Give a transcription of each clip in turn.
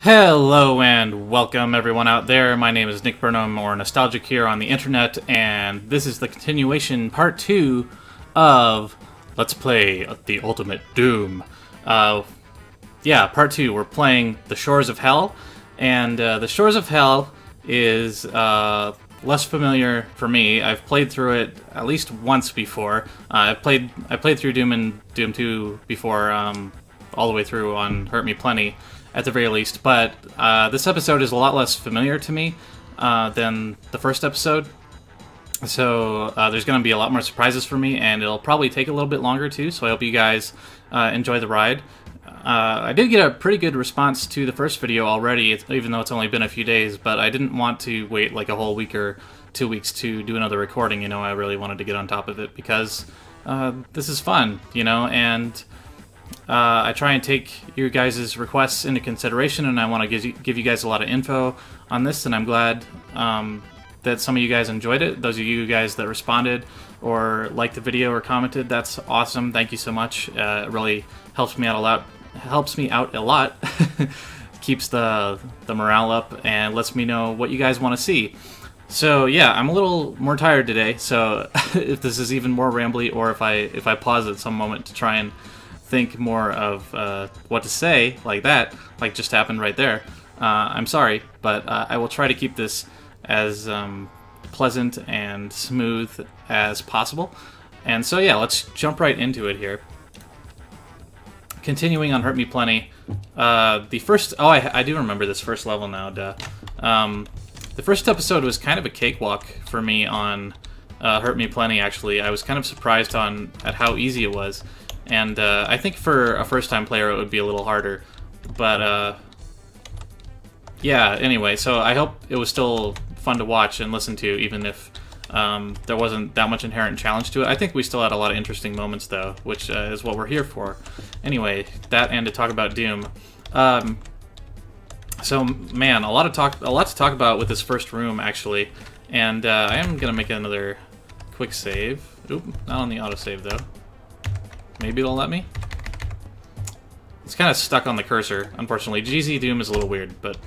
Hello and welcome everyone out there. My name is Nick Burnham, or Nostalgic here on the internet, and this is the continuation, part 2 of Let's Play the Ultimate Doom. Part 2. We're playing The Shores of Hell, and The Shores of Hell is less familiar for me. I've played through it at least once before. I played through Doom and Doom 2 before, all the way through on Hurt Me Plenty, at the very least, but this episode is a lot less familiar to me than the first episode, so there's going to be a lot more surprises for me, and it'll probably take a little bit longer too, so I hope you guys enjoy the ride. I did get a pretty good response to the first video already, even though it's only been a few days, but I didn't want to wait like a whole week or 2 weeks to do another recording. You know, I really wanted to get on top of it because this is fun, you know, and I try and take your guys' requests into consideration, and I want to give you guys a lot of info on this, and I'm glad that some of you guys enjoyed it. Those of you guys that responded or liked the video or commented, that's awesome. Thank you so much. It really helps me out a lot. Keeps the morale up and lets me know what you guys want to see. So yeah, I'm a little more tired today, so if this is even more rambly, or if I pause at some moment to try and think more of what to say, like that, like just happened right there, I'm sorry, but I will try to keep this as pleasant and smooth as possible. And so yeah, let's jump right into it here. Continuing on Hurt Me Plenty, the first... Oh, I do remember this first level now, duh. The first episode was kind of a cakewalk for me on Hurt Me Plenty, actually. I was kind of surprised at how easy it was. And I think for a first-time player it would be a little harder. But, yeah, anyway, so I hope it was still fun to watch and listen to, even if there wasn't that much inherent challenge to it. I think we still had a lot of interesting moments, though, which is what we're here for. Anyway, that and to talk about Doom. So, man, a lot to talk about with this first room, actually. And I am going to make another quick save. Oop, not on the autosave, though. Maybe it'll let me? It's kind of stuck on the cursor, unfortunately. GZ Doom is a little weird, but...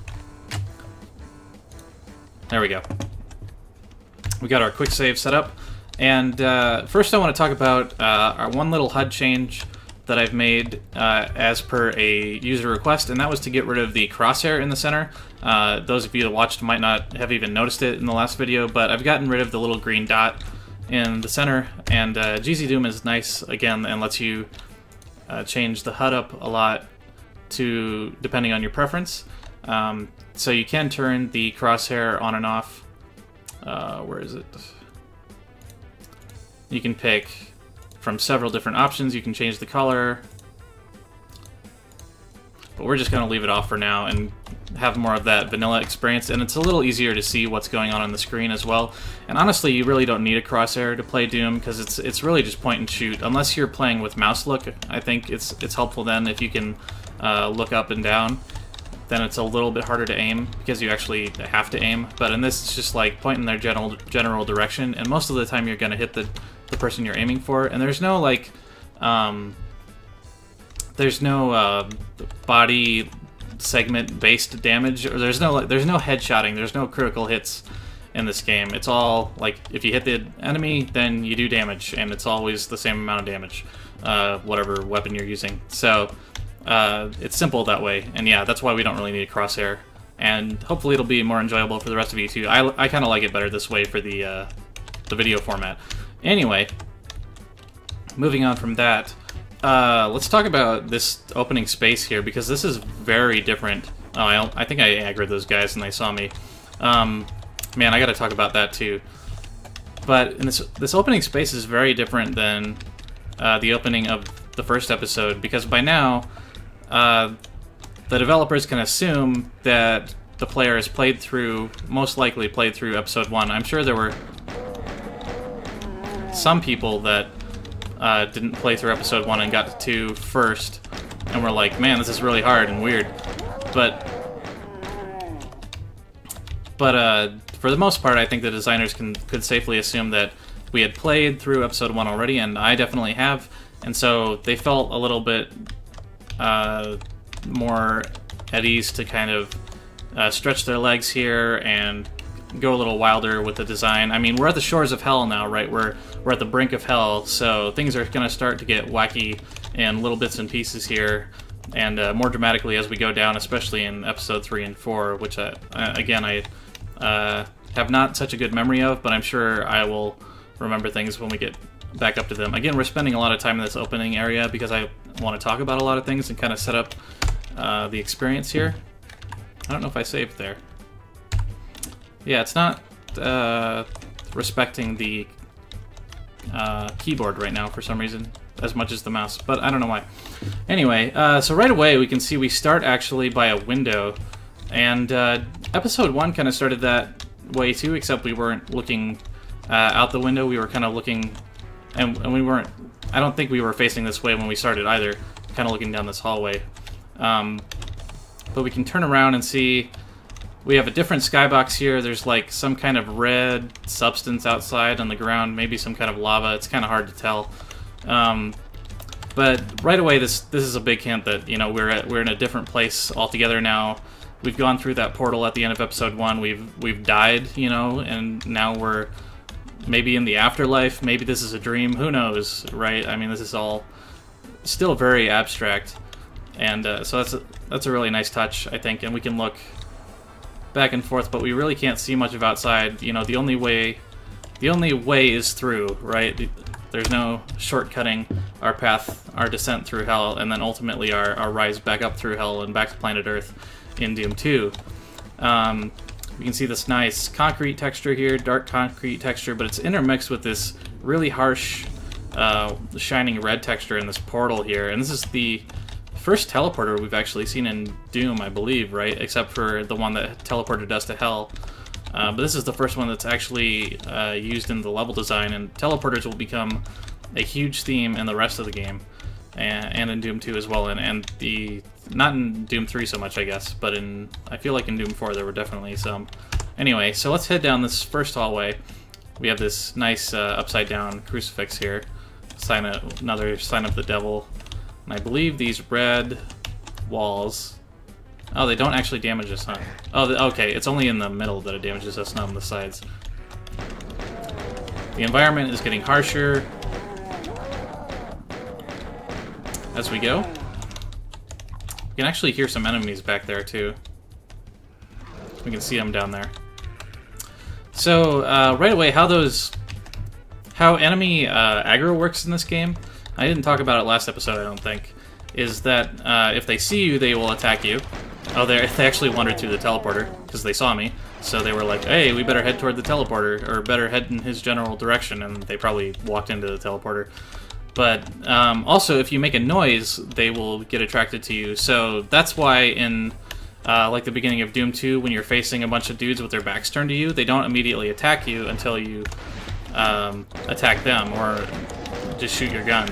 There we go. We got our quick save set up. And first I want to talk about our one little HUD change that I've made as per a user request, and that was to get rid of the crosshair in the center. Those of you that watched might not have even noticed it in the last video, but I've gotten rid of the little green dot in the center, and GZ Doom is nice again and lets you change the HUD up a lot to depending on your preference. So you can turn the crosshair on and off. Where is it? You can pick from several different options. You can change the color, but we're just going to leave it off for now and have more of that vanilla experience, and it's a little easier to see what's going on the screen as well. And honestly, you really don't need a crosshair to play Doom, because it's really just point and shoot. Unless you're playing with mouse look, I think it's helpful then if you can look up and down. Then it's a little bit harder to aim, because you actually have to aim. But in this, it's just like point in their general direction, and most of the time you're going to hit the person you're aiming for. And there's no like body segment based damage, or there's no headshotting, there's no critical hits in this game. It's all like if you hit the enemy, then you do damage, and it's always the same amount of damage, whatever weapon you're using. So it's simple that way, and yeah, that's why we don't really need a crosshair, and hopefully it'll be more enjoyable for the rest of you too. I kind of like it better this way for the video format. Anyway, moving on from that, let's talk about this opening space here, because this is very different. Oh, I think I aggroed those guys and they saw me. Man, I gotta talk about that too. But in this opening space is very different than the opening of the first episode, because by now, the developers can assume that the player has most likely played through episode 1. I'm sure there were some people that didn't play through episode 1 and got to 2 first, and were like, man, this is really hard and weird. But for the most part, I think the designers could safely assume that we had played through episode 1 already, and I definitely have, and so they felt a little bit more at ease to kind of stretch their legs here and go a little wilder with the design. I mean, we're at the shores of hell now, right? We're at the brink of hell, so things are going to start to get wacky in little bits and pieces here, and more dramatically as we go down, especially in episode 3 and 4, which again I have not such a good memory of, but I'm sure I will remember things when we get back up to them. Again, we're spending a lot of time in this opening area because I want to talk about a lot of things and kind of set up the experience here. I don't know if I saved there. Yeah, it's not respecting the keyboard right now for some reason as much as the mouse, but I don't know why. Anyway, so right away we can see we start actually by a window, and episode 1 kind of started that way too, except we weren't looking out the window. We were kind of looking, and we weren't, I don't think we were facing this way when we started either, kind of looking down this hallway. But we can turn around and see we have a different skybox here. There's like some kind of red substance outside on the ground, maybe some kind of lava. It's kind of hard to tell. But right away, this is a big hint that, you know, we're in a different place altogether now. We've gone through that portal at the end of episode 1. We've died, you know, and now we're maybe in the afterlife. Maybe this is a dream. Who knows, right? I mean, this is all still very abstract, and so that's a really nice touch, I think. And we can look back and forth, but we really can't see much of outside. You know, the only way is through, right? There's no shortcutting our path, our descent through hell, and then ultimately our rise back up through hell and back to planet Earth in Doom 2. We can see this nice concrete texture here, dark concrete texture, but it's intermixed with this really harsh, shining red texture in this portal here. And this is the first teleporter we've actually seen in Doom, I believe, right? Except for the one that teleported us to hell. But this is the first one that's actually used in the level design, and teleporters will become a huge theme in the rest of the game, and in Doom 2 as well, and not in Doom 3 so much, I guess, but I feel like in Doom 4 there were definitely some. Anyway, so let's head down this first hallway. We have this nice upside down crucifix here, another sign of the devil, and I believe these red walls. Oh, they don't actually damage us, huh? Oh, okay, it's only in the middle that it damages us, not on the sides. The environment is getting harsher as we go. You can actually hear some enemies back there, too. We can see them down there. So, right away, how enemy aggro works in this game, I didn't talk about it last episode, I don't think, is that if they see you, they will attack you. Oh, they actually wandered through the teleporter, because they saw me, so they were like, hey, we better head toward the teleporter, or better head in his general direction, and they probably walked into the teleporter. But also, if you make a noise, they will get attracted to you, so that's why in like the beginning of Doom 2, when you're facing a bunch of dudes with their backs turned to you, they don't immediately attack you until you attack them, or just shoot your gun.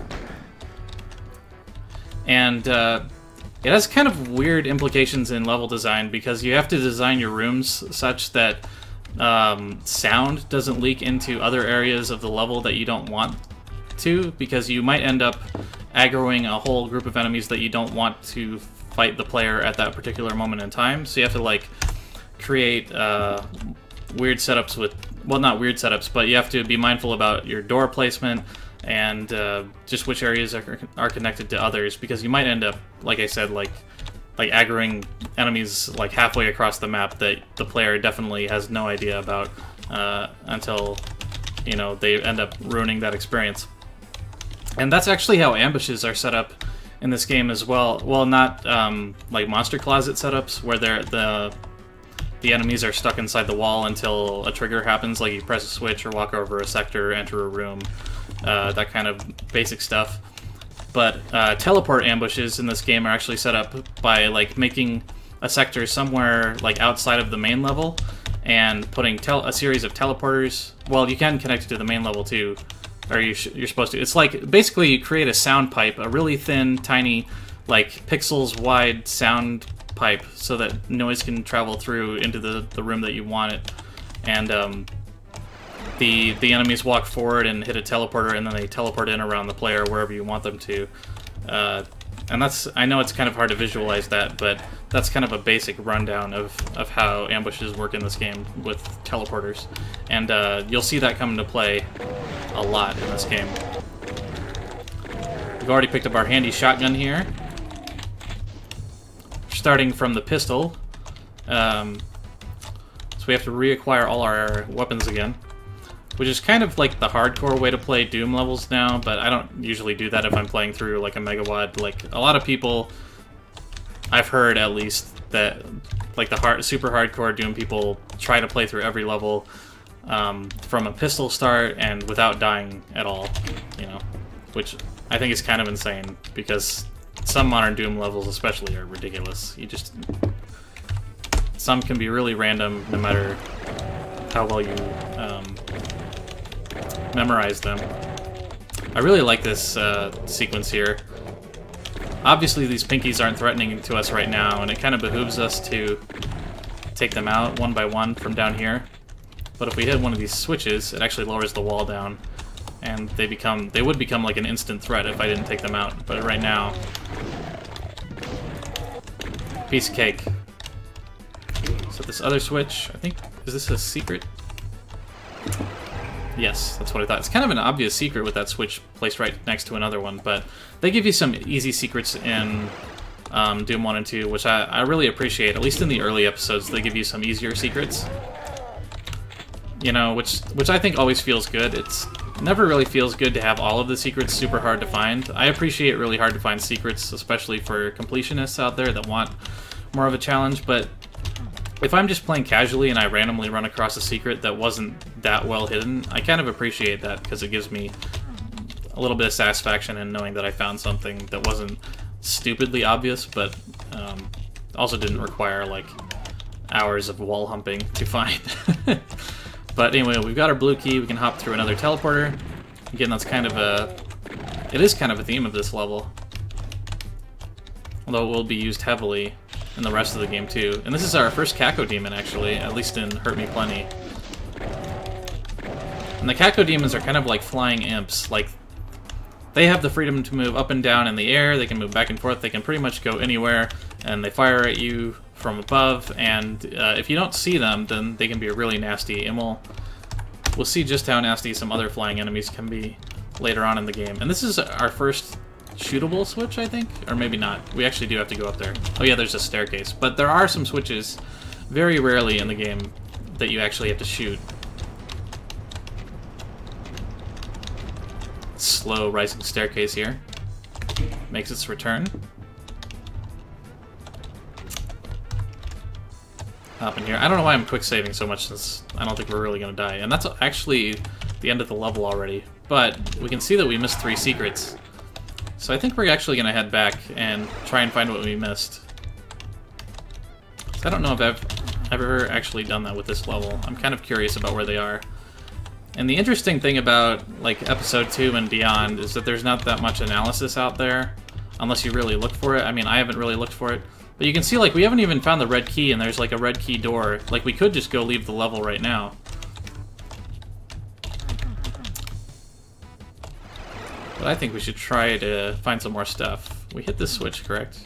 And it has kind of weird implications in level design, because you have to design your rooms such that sound doesn't leak into other areas of the level that you don't want to, because you might end up aggroing a whole group of enemies that you don't want to fight the player at that particular moment in time. So you have to like create weird setups with, well, not weird setups, but you have to be mindful about your door placement and just which areas are connected to others, because you might end up, like I said, like aggroing enemies like halfway across the map that the player definitely has no idea about until, you know, they end up ruining that experience. And that's actually how ambushes are set up in this game as well. Well, not like monster closet setups where the enemies are stuck inside the wall until a trigger happens, like you press a switch or walk over a sector or enter a room, that kind of basic stuff. But teleport ambushes in this game are actually set up by like making a sector somewhere like outside of the main level and putting a series of teleporters. Well, you can connect it to the main level too, or you're supposed to. It's like basically you create a sound pipe, a really thin, tiny, like pixels wide sound pipe, so that noise can travel through into the room that you want it. And the enemies walk forward and hit a teleporter, and then they teleport in around the player wherever you want them to. And I know it's kind of hard to visualize that, but that's kind of a basic rundown of how ambushes work in this game with teleporters. And you'll see that come into play a lot in this game. We've already picked up our handy shotgun here. Starting from the pistol. So we have to reacquire all our weapons again. Which is kind of like the hardcore way to play Doom levels now, but I don't usually do that if I'm playing through like a Megawad. Like, a lot of people, I've heard at least, that like the super hardcore Doom people try to play through every level from a pistol start and without dying at all, you know, which I think is kind of insane, because some modern Doom levels especially are ridiculous. Some can be really random no matter how well you memorize them. I really like this sequence here. Obviously these pinkies aren't threatening to us right now, and it kind of behooves us to take them out one by one from down here. But if we hit one of these switches, it actually lowers the wall down, and they would become like an instant threat if I didn't take them out. But right now, piece of cake. So this other switch, I think, is this a secret? Yes, that's what I thought. It's kind of an obvious secret with that switch placed right next to another one, but they give you some easy secrets in Doom 1 and 2, which I really appreciate. At least in the early episodes, they give you some easier secrets. You know, which I think always feels good. It's never really feels good to have all of the secrets super hard to find. I appreciate really hard to find secrets, especially for completionists out there that want more of a challenge, but if I'm just playing casually and I randomly run across a secret that wasn't that well hidden, I kind of appreciate that, because it gives me a little bit of satisfaction in knowing that I found something that wasn't stupidly obvious, but also didn't require like hours of wall humping to find. But anyway, we've got our blue key. We can hop through another teleporter. Again, that's kind of it is kind of a theme of this level, although it will be used heavily in the rest of the game too. And this is our first Caco Demon, actually, at least in Hurt Me Plenty. And the Caco Demons are kind of like flying imps. Like, they have the freedom to move up and down in the air, they can move back and forth, they can pretty much go anywhere, and they fire at you from above, and if you don't see them, then they can be really nasty, and we'll see just how nasty some other flying enemies can be later on in the game. And this is our first shootable switch, I think? Or maybe not. We actually do have to go up there. Oh yeah, there's a staircase. But there are some switches, very rarely in the game, that you actually have to shoot. Slow rising staircase here. Makes its return. Hop in here. I don't know why I'm quick saving so much, since I don't think we're really going to die. And that's actually the end of the level already. But we can see that we missed 3 secrets. So I think we're actually going to head back and try and find what we missed. I don't know if I've ever actually done that with this level. I'm kind of curious about where they are. And the interesting thing about like Episode 2 and beyond is that there's not that much analysis out there, unless you really look for it. I mean, I haven't really looked for it. But you can see, like, we haven't even found the red key, and there's like a red key door. Like, we could just go leave the level right now. But I think we should try to find some more stuff. We hit this switch, correct?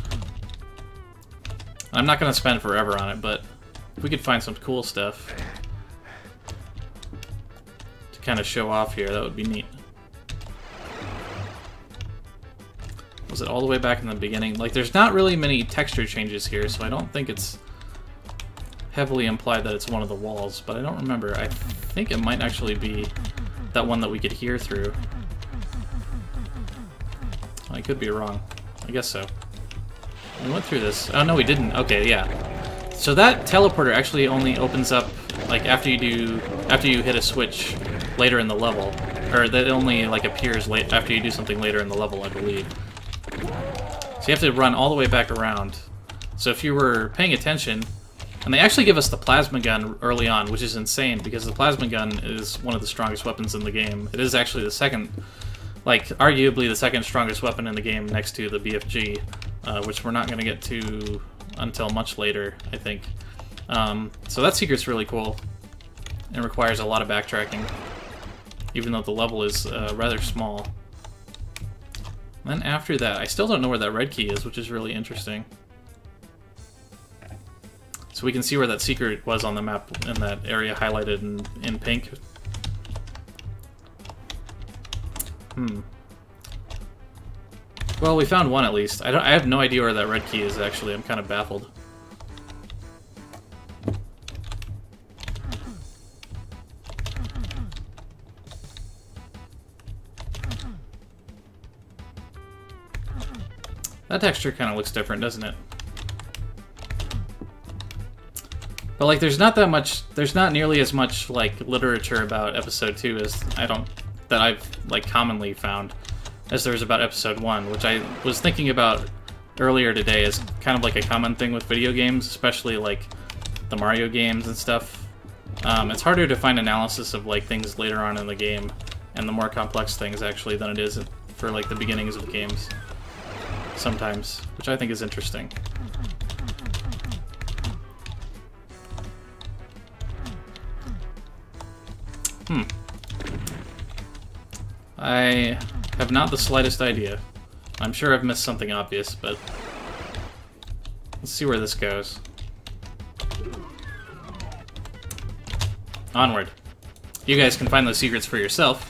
I'm not going to spend forever on it, but if we could find some cool stuff to kind of show off here, that would be neat. Was it all the way back in the beginning? Like, there's not really many texture changes here, so I don't think it's heavily implied that it's one of the walls, but I don't remember. I think it might actually be that one that we could hear through. I could be wrong. I guess so. We went through this. Oh, no, we didn't. Okay, yeah. So that teleporter actually only opens up, like, after you hit a switch later in the level. Or that only, like, appears late after you do something later in the level, I believe. So you have to run all the way back around. So if you were paying attention, and they actually give us the plasma gun early on, which is insane, because the plasma gun is one of the strongest weapons in the game. It is actually the second, like, arguably the second strongest weapon in the game next to the BFG, which we're not going to get to until much later, I think. So that secret's really cool. It requires a lot of backtracking, even though the level is rather small. Then after that, I still don't know where that red key is, which is really interesting. So we can see where that secret was on the map in that area highlighted in pink. Well, we found one at least. I have no idea where that red key is, actually. I'm kind of baffled. That texture kind of looks different, doesn't it? But like, there's not nearly as much like literature about episode 2 as that I've like commonly found as there is about episode 1, which I was thinking about earlier today as kind of like a common thing with video games, especially like the Mario games and stuff. It's harder to find analysis of like things later on in the game and the more complex things actually than it is for like the beginnings of the games sometimes, which I think is interesting. I have not the slightest idea. I'm sure I've missed something obvious, but let's see where this goes. Onward. You guys can find those secrets for yourself.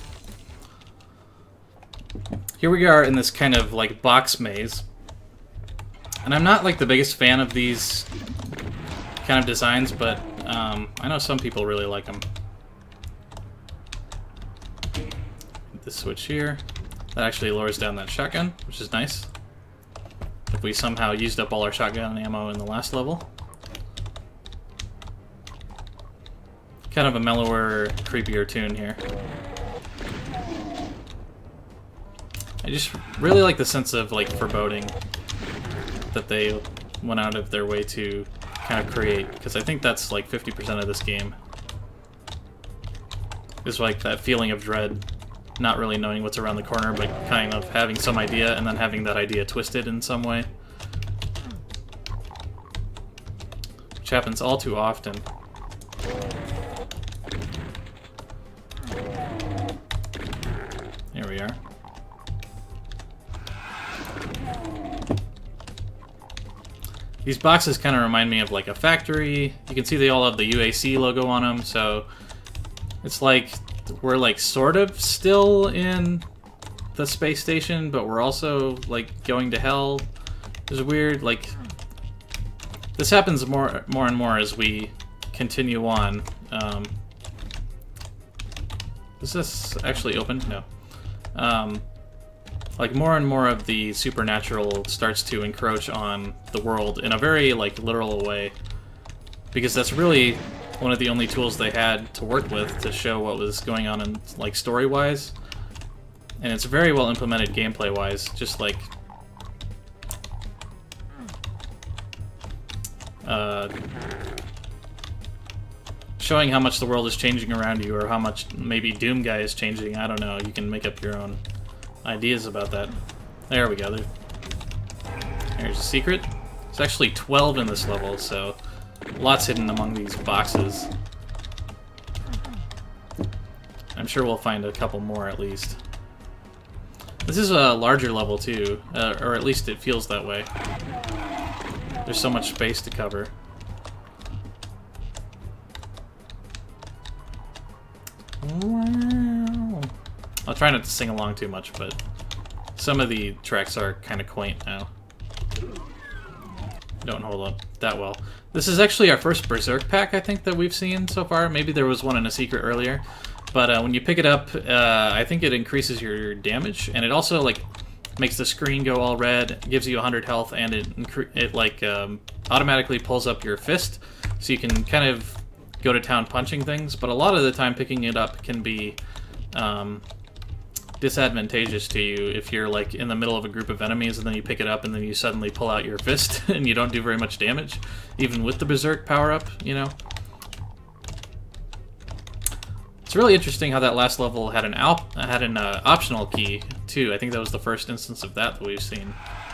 Here we are in this kind of like box maze. And I'm not like the biggest fan of these kind of designs, but I know some people really like them. This switch here. That actually lowers down that shotgun, which is nice. If we somehow used up all our shotgun ammo in the last level. Kind of a mellower, creepier tune here. I just really like the sense of like foreboding that they went out of their way to kind of create, because I think that's like 50% of this game. Is like that feeling of dread. Not really knowing what's around the corner, but kind of having some idea and then having that idea twisted in some way. Which happens all too often. Here we are. These boxes kind of remind me of like a factory. You can see they all have the UAC logo on them, so it's like we're like sort of still in the space station, but we're also like going to hell. It's weird. Like this happens more and more as we continue on. Is this actually open? No. Like more and more of the supernatural starts to encroach on the world in a very like literal way, because that's really one of the only tools they had to work with to show what was going on in like story-wise, and it's very well implemented gameplay-wise. Just like showing how much the world is changing around you, or how much maybe Doom Guy is changing. I don't know. You can make up your own ideas about that. There we go. There's a secret. There's actually 12 in this level, so lots hidden among these boxes. I'm sure we'll find a couple more at least. This is a larger level too, or at least it feels that way. There's so much space to cover. I'll try not to sing along too much, but some of the tracks are kind of quaint now. Don't hold up that well. This is actually our first Berserk pack, I think, that we've seen so far. Maybe there was one in a secret earlier. But when you pick it up, I think it increases your damage, and it also like makes the screen go all red, gives you 100 health, and it like automatically pulls up your fist, so you can kind of go to town punching things. But a lot of the time, picking it up can be disadvantageous to you if you're like in the middle of a group of enemies and then you pick it up and then you suddenly pull out your fist and you don't do very much damage, even with the Berserk power-up, you know? It's really interesting how that last level had an optional key, too. I think that was the first instance of that we've seen.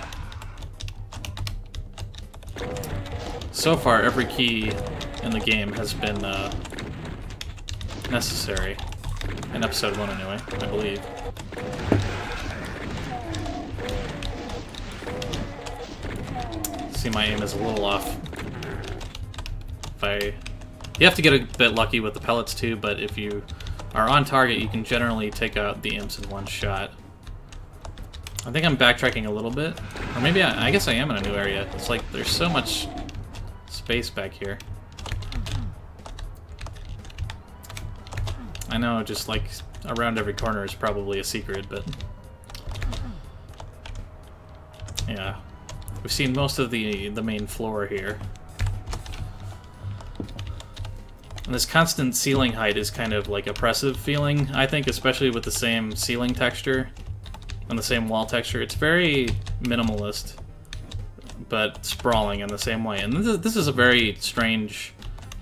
So far, every key in the game has been necessary. In episode 1, anyway, I believe. See, my aim is a little off. You have to get a bit lucky with the pellets too, but if you are on target, you can generally take out the imps in one shot. I think I'm backtracking a little bit. Or maybe I guess I am in a new area. It's like there's so much space back here. I know, just like around every corner is probably a secret, but yeah. We've seen most of the main floor here. And this constant ceiling height is kind of like oppressive feeling, I think, especially with the same ceiling texture and the same wall texture. It's very minimalist, but sprawling in the same way. And this is a very strange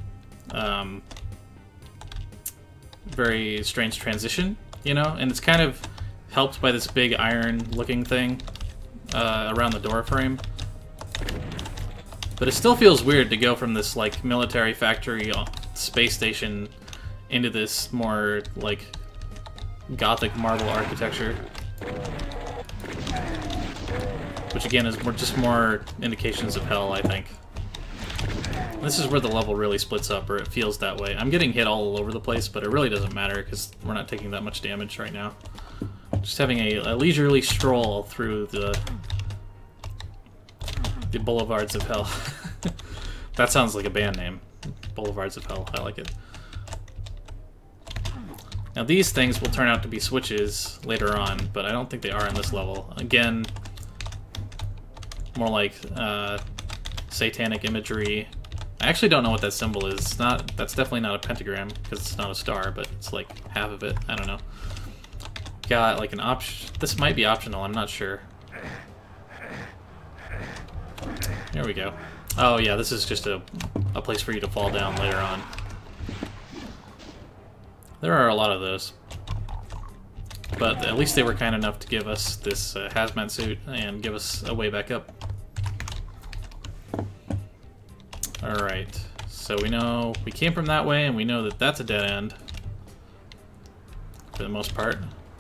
transition, you know? And it's kind of helped by this big iron-looking thing around the door frame. But it still feels weird to go from this, like, military factory space station into this more, like, Gothic marble architecture. Which, again, is just more indications of hell, I think. This is where the level really splits up, or it feels that way. I'm getting hit all over the place, but it really doesn't matter, because we're not taking that much damage right now. Just having a leisurely stroll through the Boulevards of Hell. That sounds like a band name. Boulevards of Hell. I like it. Now these things will turn out to be switches later on, but I don't think they are in this level. Again, more like satanic imagery. I actually don't know what that symbol is. It's not. That's definitely not a pentagram, because it's not a star, but it's like half of it. I don't know. Got like an option. This might be optional, I'm not sure. There we go. Oh yeah, this is just a place for you to fall down later on. There are a lot of those. But at least they were kind enough to give us this hazmat suit and give us a way back up. Alright, so we know we came from that way, and we know that that's a dead end. For the most part.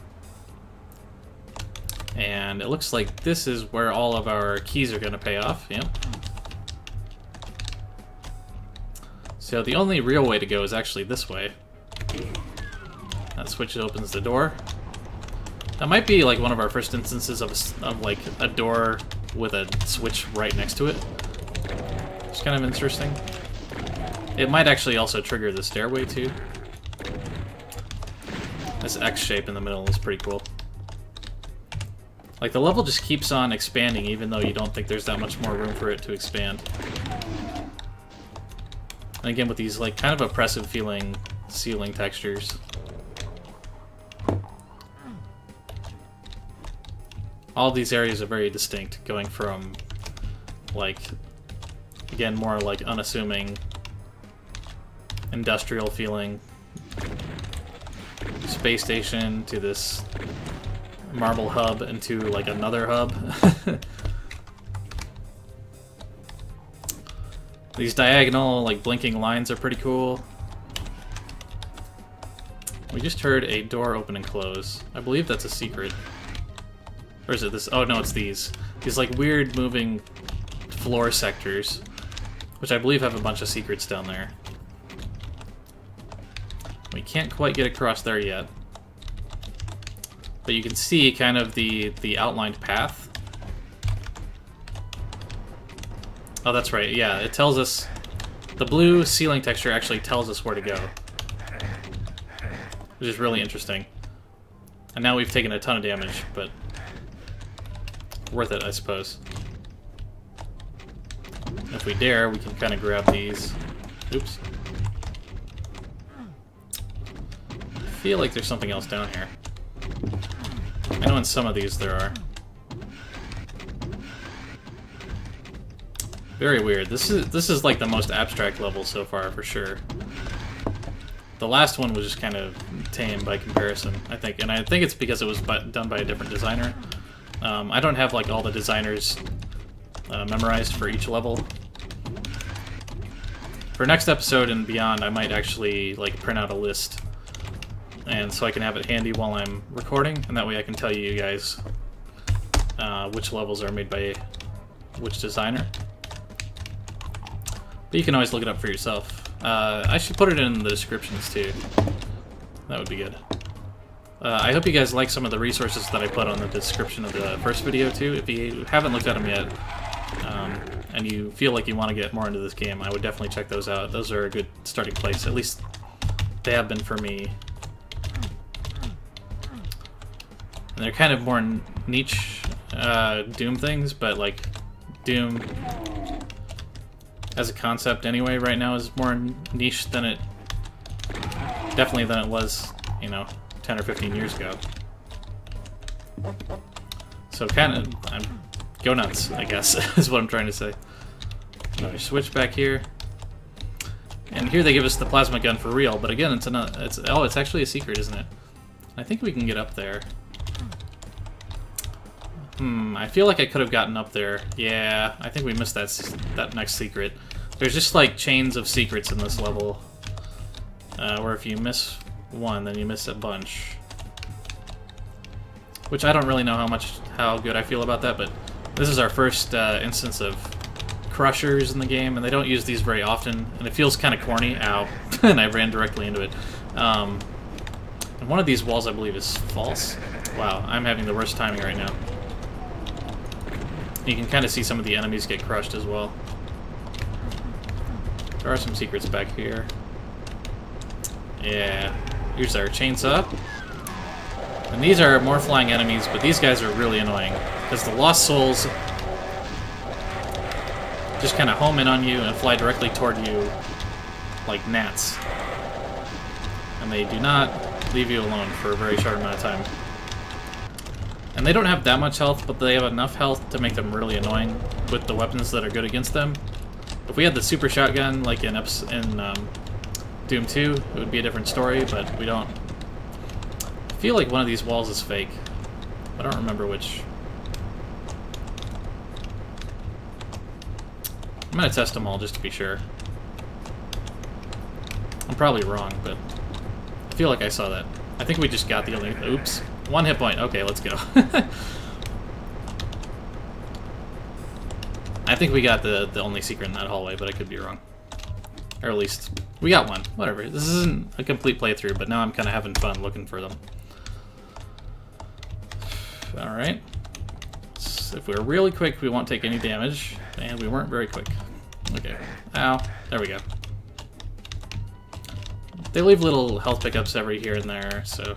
And it looks like this is where all of our keys are going to pay off. Yep. So the only real way to go is actually this way. That switch opens the door. That might be like one of our first instances of like a door with a switch right next to it. It's kind of interesting. It might actually also trigger the stairway too. This X shape in the middle is pretty cool. Like, the level just keeps on expanding, even though you don't think there's that much more room for it to expand. And again, with these, like, kind of oppressive feeling ceiling textures. All these areas are very distinct, going from, like, again, more, like, unassuming, industrial feeling space station to this marble hub into like another hub. These diagonal like blinking lines are pretty cool. We just heard a door open and close. I believe that's a secret. Or is it this? Oh no, it's these. These like weird moving floor sectors, which I believe have a bunch of secrets down there. We can't quite get across there yet. But you can see kind of the outlined path. Oh, that's right, yeah, it tells us... The blue ceiling texture actually tells us where to go. Which is really interesting. And now we've taken a ton of damage, but... worth it, I suppose. If we dare, we can kind of grab these. Oops. I feel like there's something else down here. I know in some of these there are. Very weird. This is like the most abstract level so far, for sure. The last one was just kind of tame by comparison, I think. And I think it's because it was done by a different designer. I don't have like all the designers memorized for each level. For next episode and beyond, I might actually like print out a list. And so I can have it handy while I'm recording, and that way I can tell you guys which levels are made by which designer. But you can always look it up for yourself. I should put it in the descriptions too. That would be good. I hope you guys like some of the resources that I put on the description of the first video too. If you haven't looked at them yet, and you feel like you want to get more into this game, I would definitely check those out. Those are a good starting place. At least they have been for me. And they're kind of more niche Doom things, but like Doom as a concept anyway right now is more niche than it definitely than it was, you know, 10 or 15 years ago. So kind of go nuts, I guess, is what I'm trying to say. Another switch back here. And here they give us the plasma gun for real, but again, it's actually a secret, isn't it? I think we can get up there. I feel like I could have gotten up there. Yeah, I think we missed that next secret. There's just like chains of secrets in this level, where if you miss one, then you miss a bunch. Which I don't really know how good I feel about that, but this is our first instance of crushers in the game, and they don't use these very often, and it feels kind of corny. Ow. And I ran directly into it. And one of these walls, I believe, is false. Wow, I'm having the worst timing right now. You can kind of see some of the enemies get crushed as well. There are some secrets back here. Yeah. Here's our chainsaw. And these are more flying enemies, but these guys are really annoying, because the Lost Souls just kind of home in on you and fly directly toward you like gnats. And they do not leave you alone for a very short amount of time. And they don't have that much health, but they have enough health to make them really annoying with the weapons that are good against them. If we had the super shotgun like in Doom 2, it would be a different story, but we don't. I feel like one of these walls is fake. I don't remember which. I'm gonna test them all just to be sure. I'm probably wrong, but I feel like I saw that. I think we just got the only... Oops. 1 hit point. Okay, let's go. I think we got the only secret in that hallway, but I could be wrong. Or at least, we got one. Whatever. This isn't a complete playthrough, but now I'm kind of having fun looking for them. Alright. So if we're really quick, we won't take any damage. And we weren't very quick. Okay. Ow. There we go. They leave little health pickups every here and there, so...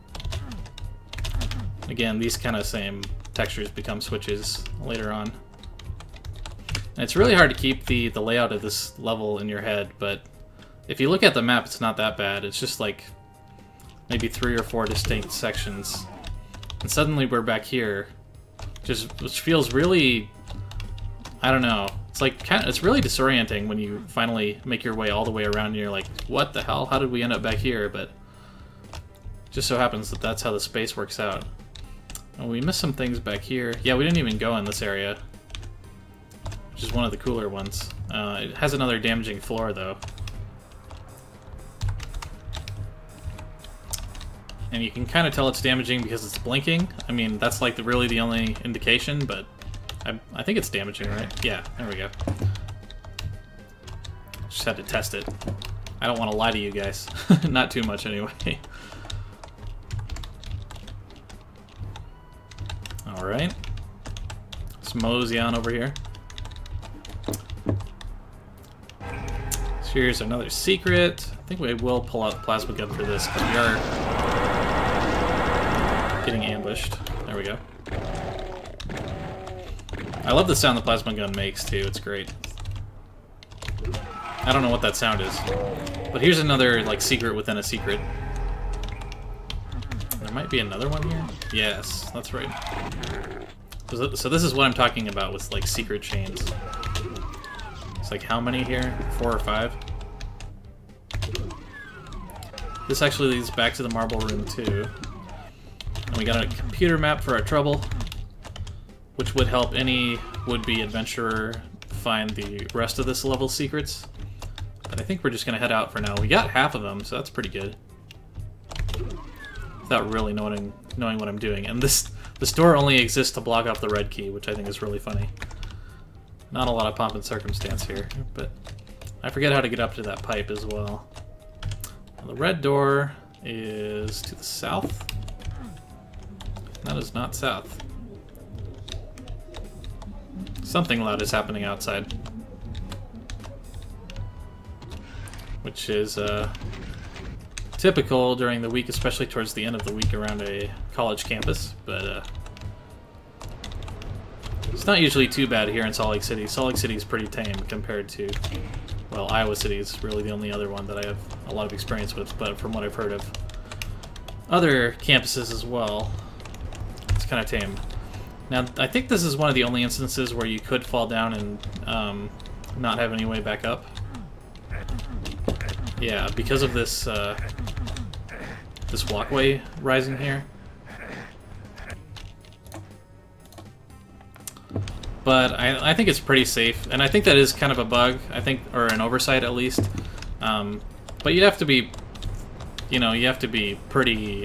Again, these kind of same textures become switches later on. And it's really hard to keep the layout of this level in your head, but if you look at the map, it's not that bad. It's just like maybe 3 or 4 distinct sections. And suddenly we're back here, which feels really... I don't know. It's like it's really disorienting when you finally make your way all the way around and you're like, what the hell? How did we end up back here? But just so happens that that's how the space works out. And we missed some things back here. Yeah, we didn't even go in this area, which is one of the cooler ones. It has another damaging floor though. And you can kind of tell it's damaging because it's blinking. I mean, that's like really the only indication, but I think it's damaging, right? Yeah, there we go. Just had to test it. I don't want to lie to you guys. Not too much anyway. Alright. Let's mosey on over here. So here's another secret. I think we will pull out the plasma gun for this, because we are getting ambushed. There we go. I love the sound the plasma gun makes, too. It's great. I don't know what that sound is. But here's another, like, secret within a secret. There might be another one here? Yes, that's right. So this is what I'm talking about with, like, secret chains. It's like, how many here? 4 or 5? This actually leads back to the marble room, too. And we got a computer map for our trouble, which would help any would-be adventurer find the rest of this level's secrets. But I think we're just going to head out for now. We got half of them, so that's pretty good. Without really knowing what I'm doing. And this door only exists to block off the red key, which I think is really funny. Not a lot of pomp and circumstance here, but I forget how to get up to that pipe as well. Now, the red door is to the south. That is not south. Something loud is happening outside. Which is typical during the week, especially towards the end of the week around a college campus, but it's not usually too bad here in Salt Lake City. Salt Lake City is pretty tame compared to, well, Iowa City is really the only other one that I have a lot of experience with, but from what I've heard of other campuses as well, it's kind of tame. Now, I think this is one of the only instances where you could fall down and not have any way back up. Yeah, because of this this walkway rising here. But I think it's pretty safe, and I think that is kind of a bug, I think, or an oversight at least. But you have to be, you know, you have to be pretty,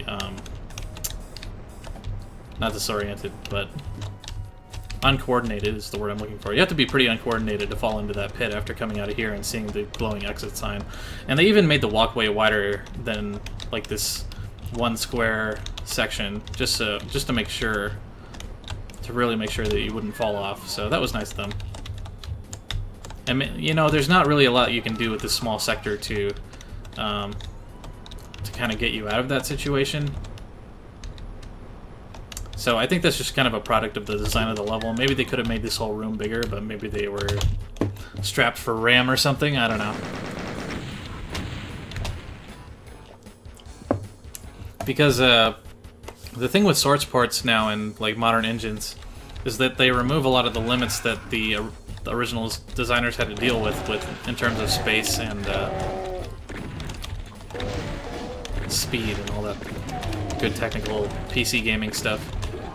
not disoriented, but uncoordinated is the word I'm looking for. You have to be pretty uncoordinated to fall into that pit after coming out of here and seeing the glowing exit sign. And they even made the walkway wider than like this one square section, just to make sure, to really make sure that you wouldn't fall off. So that was nice of them. And you know, there's not really a lot you can do with this small sector to kind of get you out of that situation. So I think that's just kind of a product of the design of the level. Maybe they could have made this whole room bigger, but maybe they were strapped for RAM or something. I don't know. Because the thing with source ports now in like modern engines is that they remove a lot of the limits that the original designers had to deal with in terms of space and speed and all that good technical PC gaming stuff.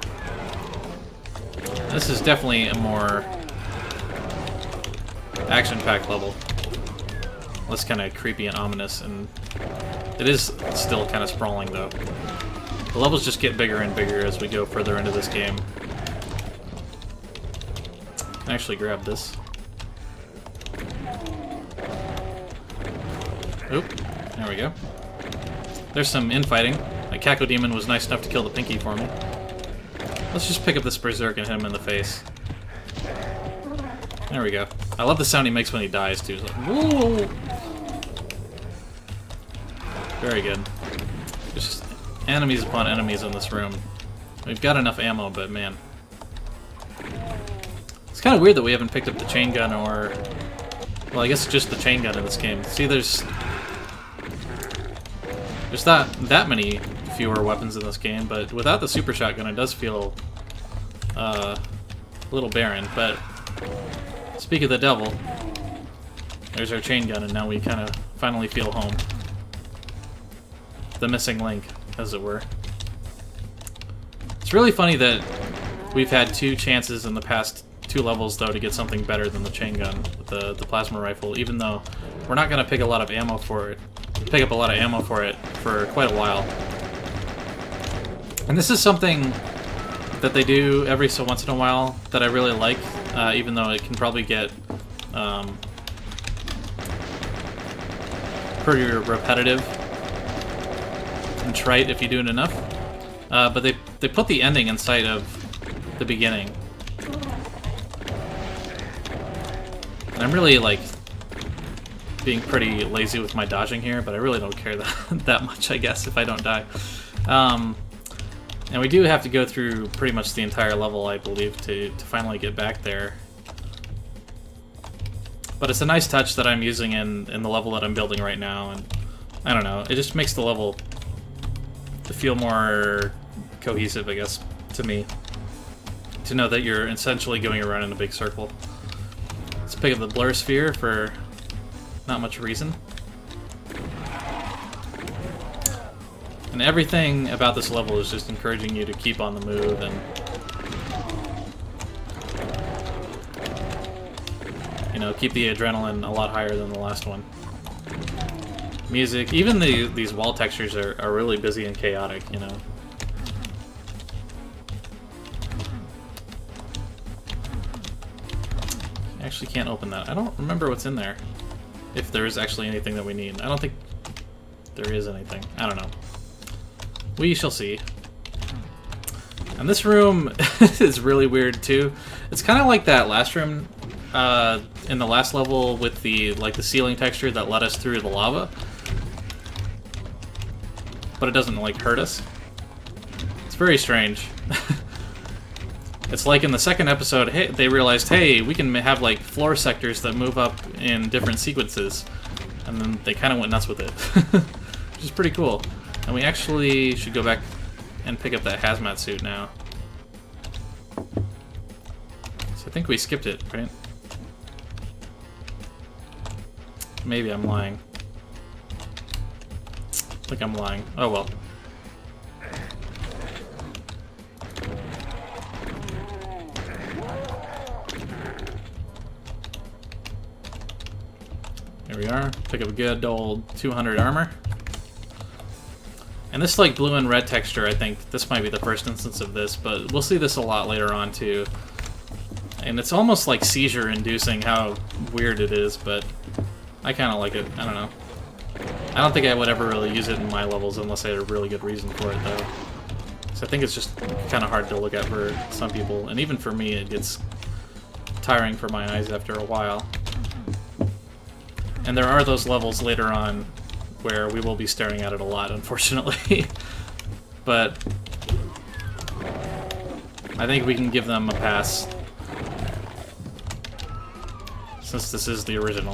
This is definitely a more action-packed level. Less kind of creepy and ominous, and it is still kind of sprawling, though. The levels just get bigger and bigger as we go further into this game. I can actually grab this. Oop, there we go. There's some infighting. That Caco Demon was nice enough to kill the Pinky for me. Let's just pick up this Berserk and hit him in the face. There we go. I love the sound he makes when he dies, too. It's like, whoa! Very good. There's just enemies upon enemies in this room. We've got enough ammo, but man. It's kind of weird that we haven't picked up the chain gun or... Well, I guess just the chain gun in this game. See, there's not that many fewer weapons in this game, but without the super shotgun it does feel a little barren. But speak of the devil, there's our chain gun, and now we kind of finally feel home. The missing link, as it were. It's really funny that we've had 2 chances in the past 2 levels, though, to get something better than the chain gun with the plasma rifle, even though we're not going to pick a lot of ammo for it. Pick up a lot of ammo for it for quite a while. And this is something that they do every so once in a while that I really like, even though it can probably get pretty repetitive and trite if you do it enough. But they put the ending inside of the beginning. And I'm really, like, being pretty lazy with my dodging here, but I really don't care that much, I guess, if I don't die. And we do have to go through pretty much the entire level, I believe, to finally get back there. But it's a nice touch that I'm using in the level that I'm building right now, and I don't know, it just makes the level to feel more cohesive, I guess, to me. To know that you're essentially going around in a big circle. Let's pick up the blur sphere for not much reason. And everything about this level is just encouraging you to keep on the move and, you know, keep the adrenaline a lot higher than the last one. Music, even these wall textures are really busy and chaotic, you know. I actually can't open that. I don't remember what's in there. if there is actually anything that we need. I don't think there is anything. I don't know. We shall see. And this room is really weird too. It's kind of like that last room in the last level with the the ceiling texture that led us through the lava. But it doesn't like hurt us. It's very strange. It's like in the second episode, hey, they realized, hey, we can have like floor sectors that move up in different sequences, and then they kind of went nuts with it, which is pretty cool. And we actually should go back and pick up that hazmat suit now. So I think we skipped it, right? Maybe I'm lying. I think I'm lying. Oh well. Here we are. Pick up a good old 200 armor. And this like blue and red texture, I think this might be the first instance of this, but we'll see this a lot later on too. And it's almost like seizure inducing how weird it is, but I kind of like it. I don't know. I don't think I would ever really use it in my levels unless I had a really good reason for it though. So I think it's just kind of hard to look at for some people, and even for me it gets tiring for my eyes after a while. And there are those levels later on where we will be staring at it a lot, unfortunately. But I think we can give them a pass, since this is the original.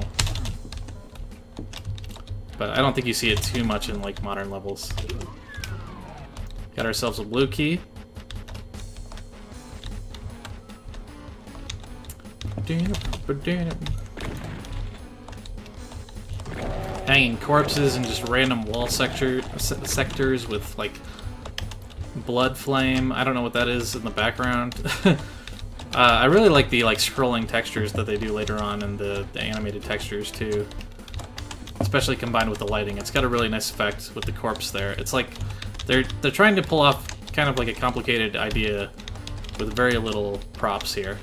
But I don't think you see it too much in like modern levels. Got ourselves a blue key. Hanging corpses and just random wall sectors with like blood flame. I don't know what that is in the background. I really like the scrolling textures that they do later on, and the animated textures too, especially combined with the lighting. It's got a really nice effect with the corpse there. It's like they're trying to pull off kind of like a complicated idea with very little props here.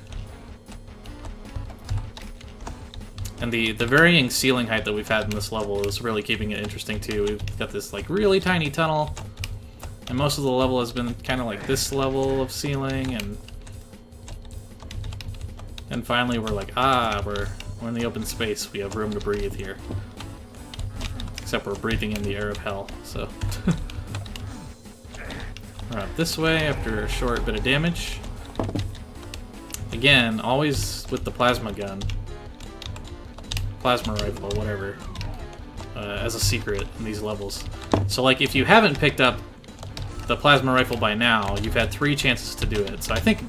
And the varying ceiling height that we've had in this level is really keeping it interesting too. We've got this like really tiny tunnel, and most of the level has been kind of like this level of ceiling, and finally we're like, we're in the open space. We have room to breathe here. Except we're breathing in the air of hell, so. We're up this way after a short bit of damage. Again, always with the plasma gun. Plasma rifle, whatever, as a secret in these levels. So like if you haven't picked up the plasma rifle by now, you've had 3 chances to do it. So I think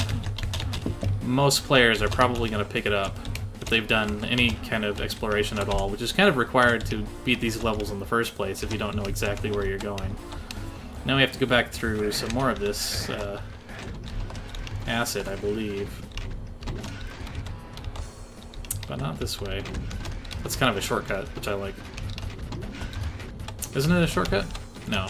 most players are probably going to pick it up if they've done any kind of exploration at all, which is kind of required to beat these levels in the first place if you don't know exactly where you're going. Now we have to go back through some more of this acid, I believe. But not this way. That's kind of a shortcut, which I like. Isn't it a shortcut? No.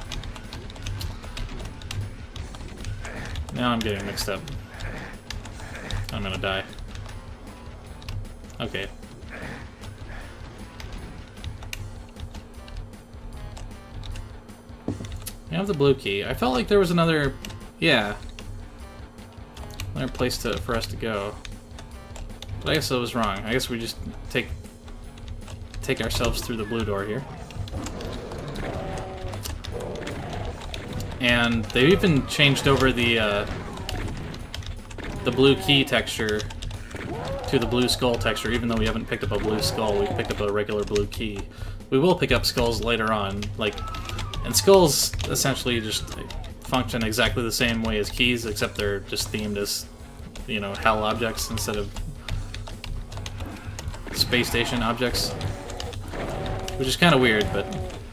Now I'm getting mixed up. I'm gonna die. Okay. We have the blue key. I felt like there was another... yeah. Another place for us to go. But I guess I was wrong. I guess we just take ourselves through the blue door here. And they've even changed over the blue key texture to the blue skull texture, even though we haven't picked up a blue skull. We picked up a regular blue key. We will pick up skulls later on, and skulls essentially just function exactly the same way as keys, except they're just themed as, hell objects instead of space station objects, which is kind of weird, but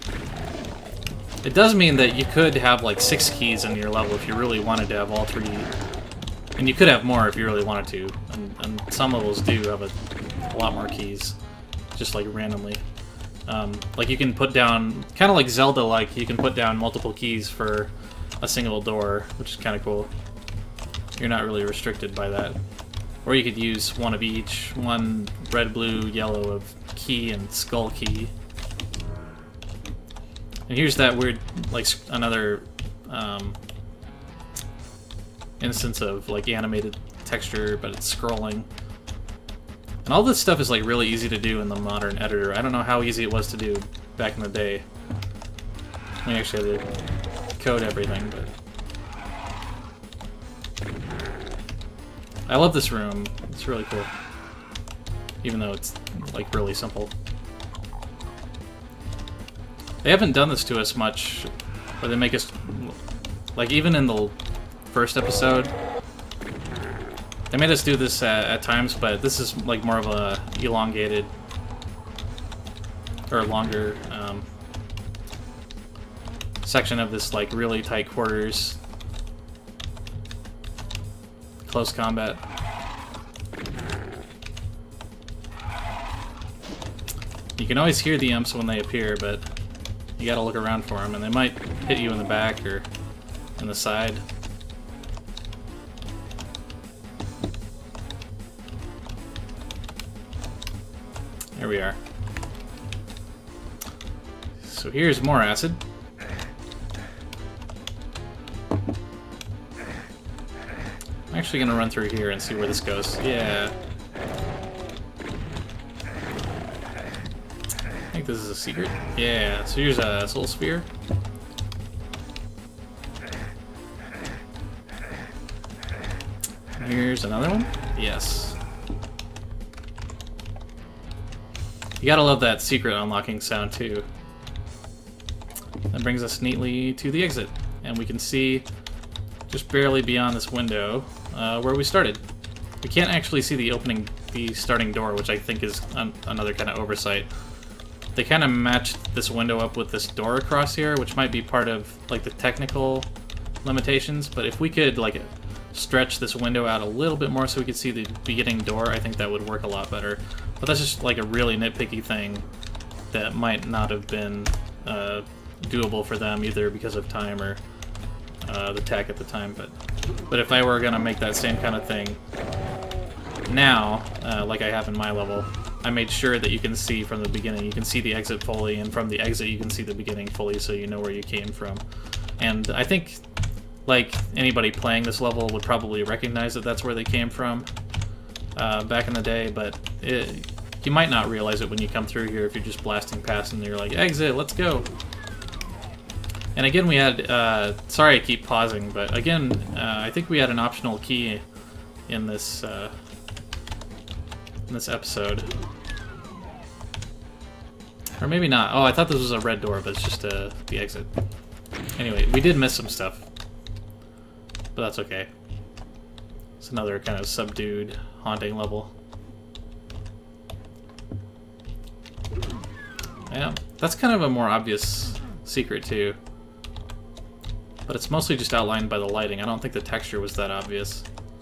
it does mean that you could have like 6 keys in your level if you really wanted to have all 3, and you could have more if you really wanted to, and some levels do have a lot more keys, just like randomly. Like you can put down, kind of like Zelda-like, you can put down multiple keys for a single door, which is kind of cool. You're not really restricted by that. Or you could use one of each, one red, blue, yellow of key and skull key. And here's that weird, like, another instance of, like, animated texture, but it's scrolling. And all this stuff is, like, really easy to do in the modern editor. I don't know how easy it was to do back in the day. We actually had to code everything, but... I love this room. It's really cool. Even though it's, like, really simple. They haven't done this to us much, where they make us... Like, even in the first episode, they made us do this at times, but this is, like, more of a elongated... or longer section of this, like, really tight quarters. Close combat. You can always hear the imps when they appear, but you gotta look around for them, and they might hit you in the back or in the side. There we are. So here's more acid. I'm actually gonna run through here and see where this goes. Yeah. I think this is a secret. Yeah, so here's a soul sphere. Here's another one. Yes. You gotta love that secret unlocking sound too. That brings us neatly to the exit, and we can see just barely beyond this window where we started. We can't actually see the starting door, which I think is another kind of oversight. They kind of matched this window up with this door across here, which might be part of, like, the technical limitations, but if we could, like, stretch this window out a little bit more so we could see the beginning door, I think that would work a lot better. But that's just, like, a really nitpicky thing that might not have been doable for them, either because of time or the tech at the time. But if I were gonna make that same kind of thing now, like I have in my level, I made sure that you can see from the beginning. You can see the exit fully, and from the exit you can see the beginning fully, so you know where you came from. And I think, like, anybody playing this level would probably recognize that that's where they came from back in the day, but you might not realize it when you come through here if you're just blasting past and you're like, exit, let's go. And again, we had, sorry I keep pausing, but again, I think we had an optional key in this episode. Or maybe not. Oh, I thought this was a red door, but it's just the exit. Anyway, we did miss some stuff. But that's okay. It's another kind of subdued, haunting level. Yeah, that's kind of a more obvious secret, too. But it's mostly just outlined by the lighting. I don't think the texture was that obvious.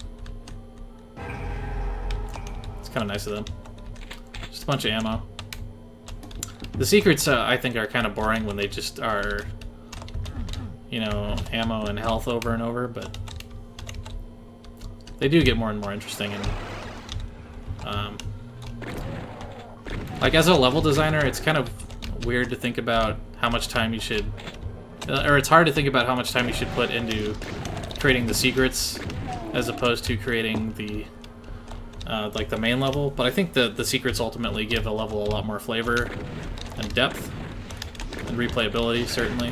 It's kind of nice of them. Just a bunch of ammo. The secrets, I think, are kind of boring when they just are, you know, ammo and health over and over, but they do get more and more interesting. And like, as a level designer, it's kind of weird to think about how much time you should, or it's hard to think about how much time you should put into creating the secrets as opposed to creating the like the main level. But I think the secrets ultimately give a level a lot more flavor and depth and replayability, certainly.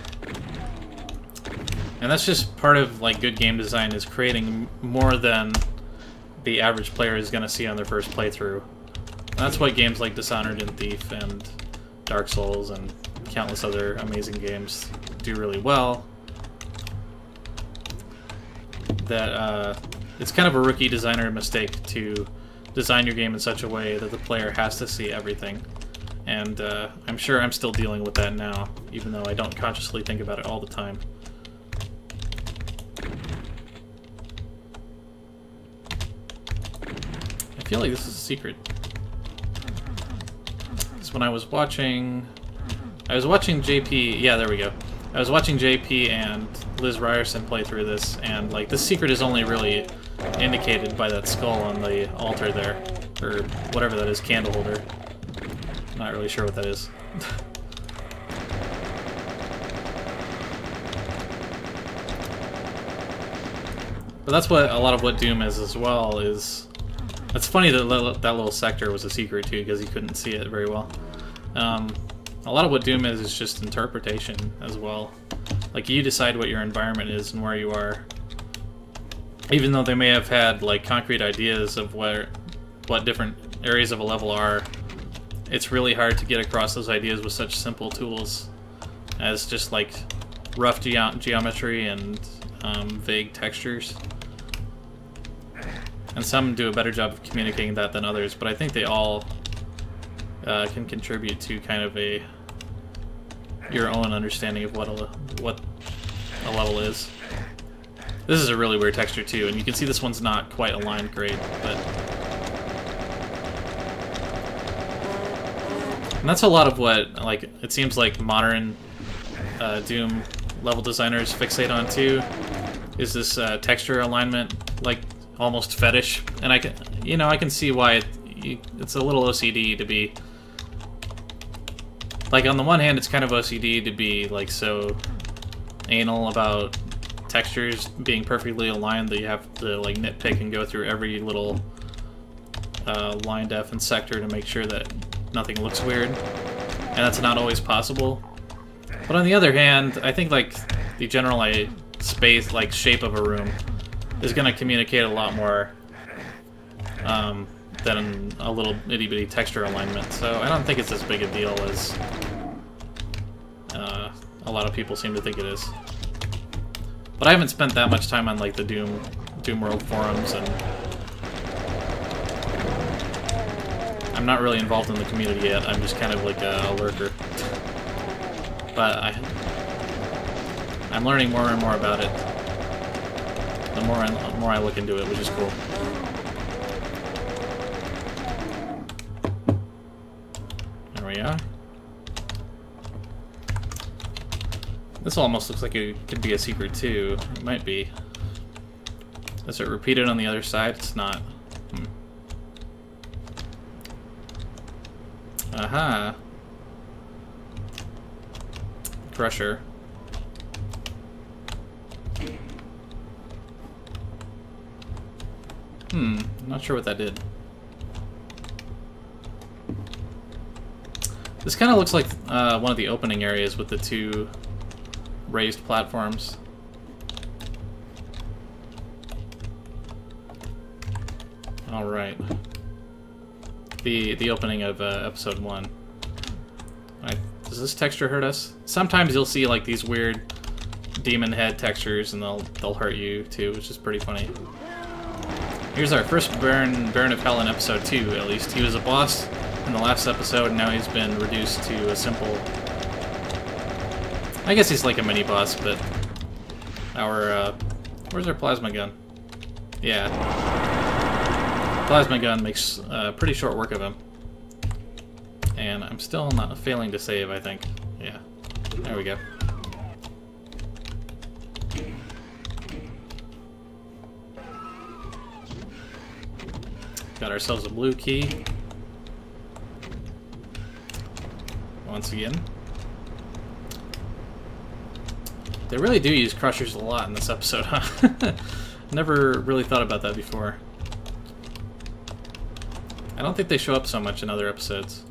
And that's just part of, like, good game design, is creating more than the average player is going to see on their first playthrough. And that's what games like Dishonored and Thief and Dark Souls and countless other amazing games do really well. That it's kind of a rookie designer mistake to design your game in such a way that the player has to see everything. And I'm sure I'm still dealing with that now, even though I don't consciously think about it all the time. I feel like this is a secret. Because when I was watching JP, yeah, there we go. I was watching JP and Liz Ryerson play through this, and, like, this secret is only really indicated by that skull on the altar there, or whatever that is, candle holder. Not really sure what that is. But that's what a lot of what Doom is as well. Is it's funny that that little sector was a secret too, because you couldn't see it very well. A lot of what Doom is just interpretation as well. Like, you decide what your environment is and where you are. Even though they may have had like concrete ideas of what different areas of a level are, it's really hard to get across those ideas with such simple tools as just like rough geometry and vague textures. And some do a better job of communicating that than others, but I think they all can contribute to kind of your own understanding of what a level is. This is a really weird texture too, and you can see this one's not quite aligned great, but... And that's a lot of what, like, it seems like modern Doom level designers fixate on too, is this texture alignment, like, almost fetish. And I can see why it's a little OCD to be... Like, on the one hand, it's kind of OCD to be, like, so anal about textures being perfectly aligned that you have to, like, nitpick and go through every little line def and sector to make sure that nothing looks weird. And that's not always possible. But on the other hand, I think, like, the general space, like, shape of a room is going to communicate a lot more than a little itty-bitty texture alignment. So I don't think it's as big a deal as a lot of people seem to think it is. But I haven't spent that much time on, like, the Doom World forums, and I'm not really involved in the community yet. I'm just kind of like a lurker. But I'm learning more and more about it. The more I look into it, which is cool. There we are. This almost looks like it could be a secret too. It might be. Is it repeated on the other side? It's not. Aha. Crusher. Not sure what that did. This kind of looks like one of the opening areas with the two raised platforms. All right. The opening of episode 1. Does this texture hurt us? Sometimes you'll see like these weird demon head textures, and they'll hurt you too, which is pretty funny. Here's our first Baron of Hell in episode 2, at least. He was a boss in the last episode, and now he's been reduced to a simple... I guess he's like a mini-boss, but... Where's our plasma gun? Yeah. Plasma gun makes pretty short work of him. And I'm still not failing to save, I think. Yeah. There we go. Got ourselves a blue key. Once again. They really do use crushers a lot in this episode, huh? Never really thought about that before. I don't think they show up so much in other episodes.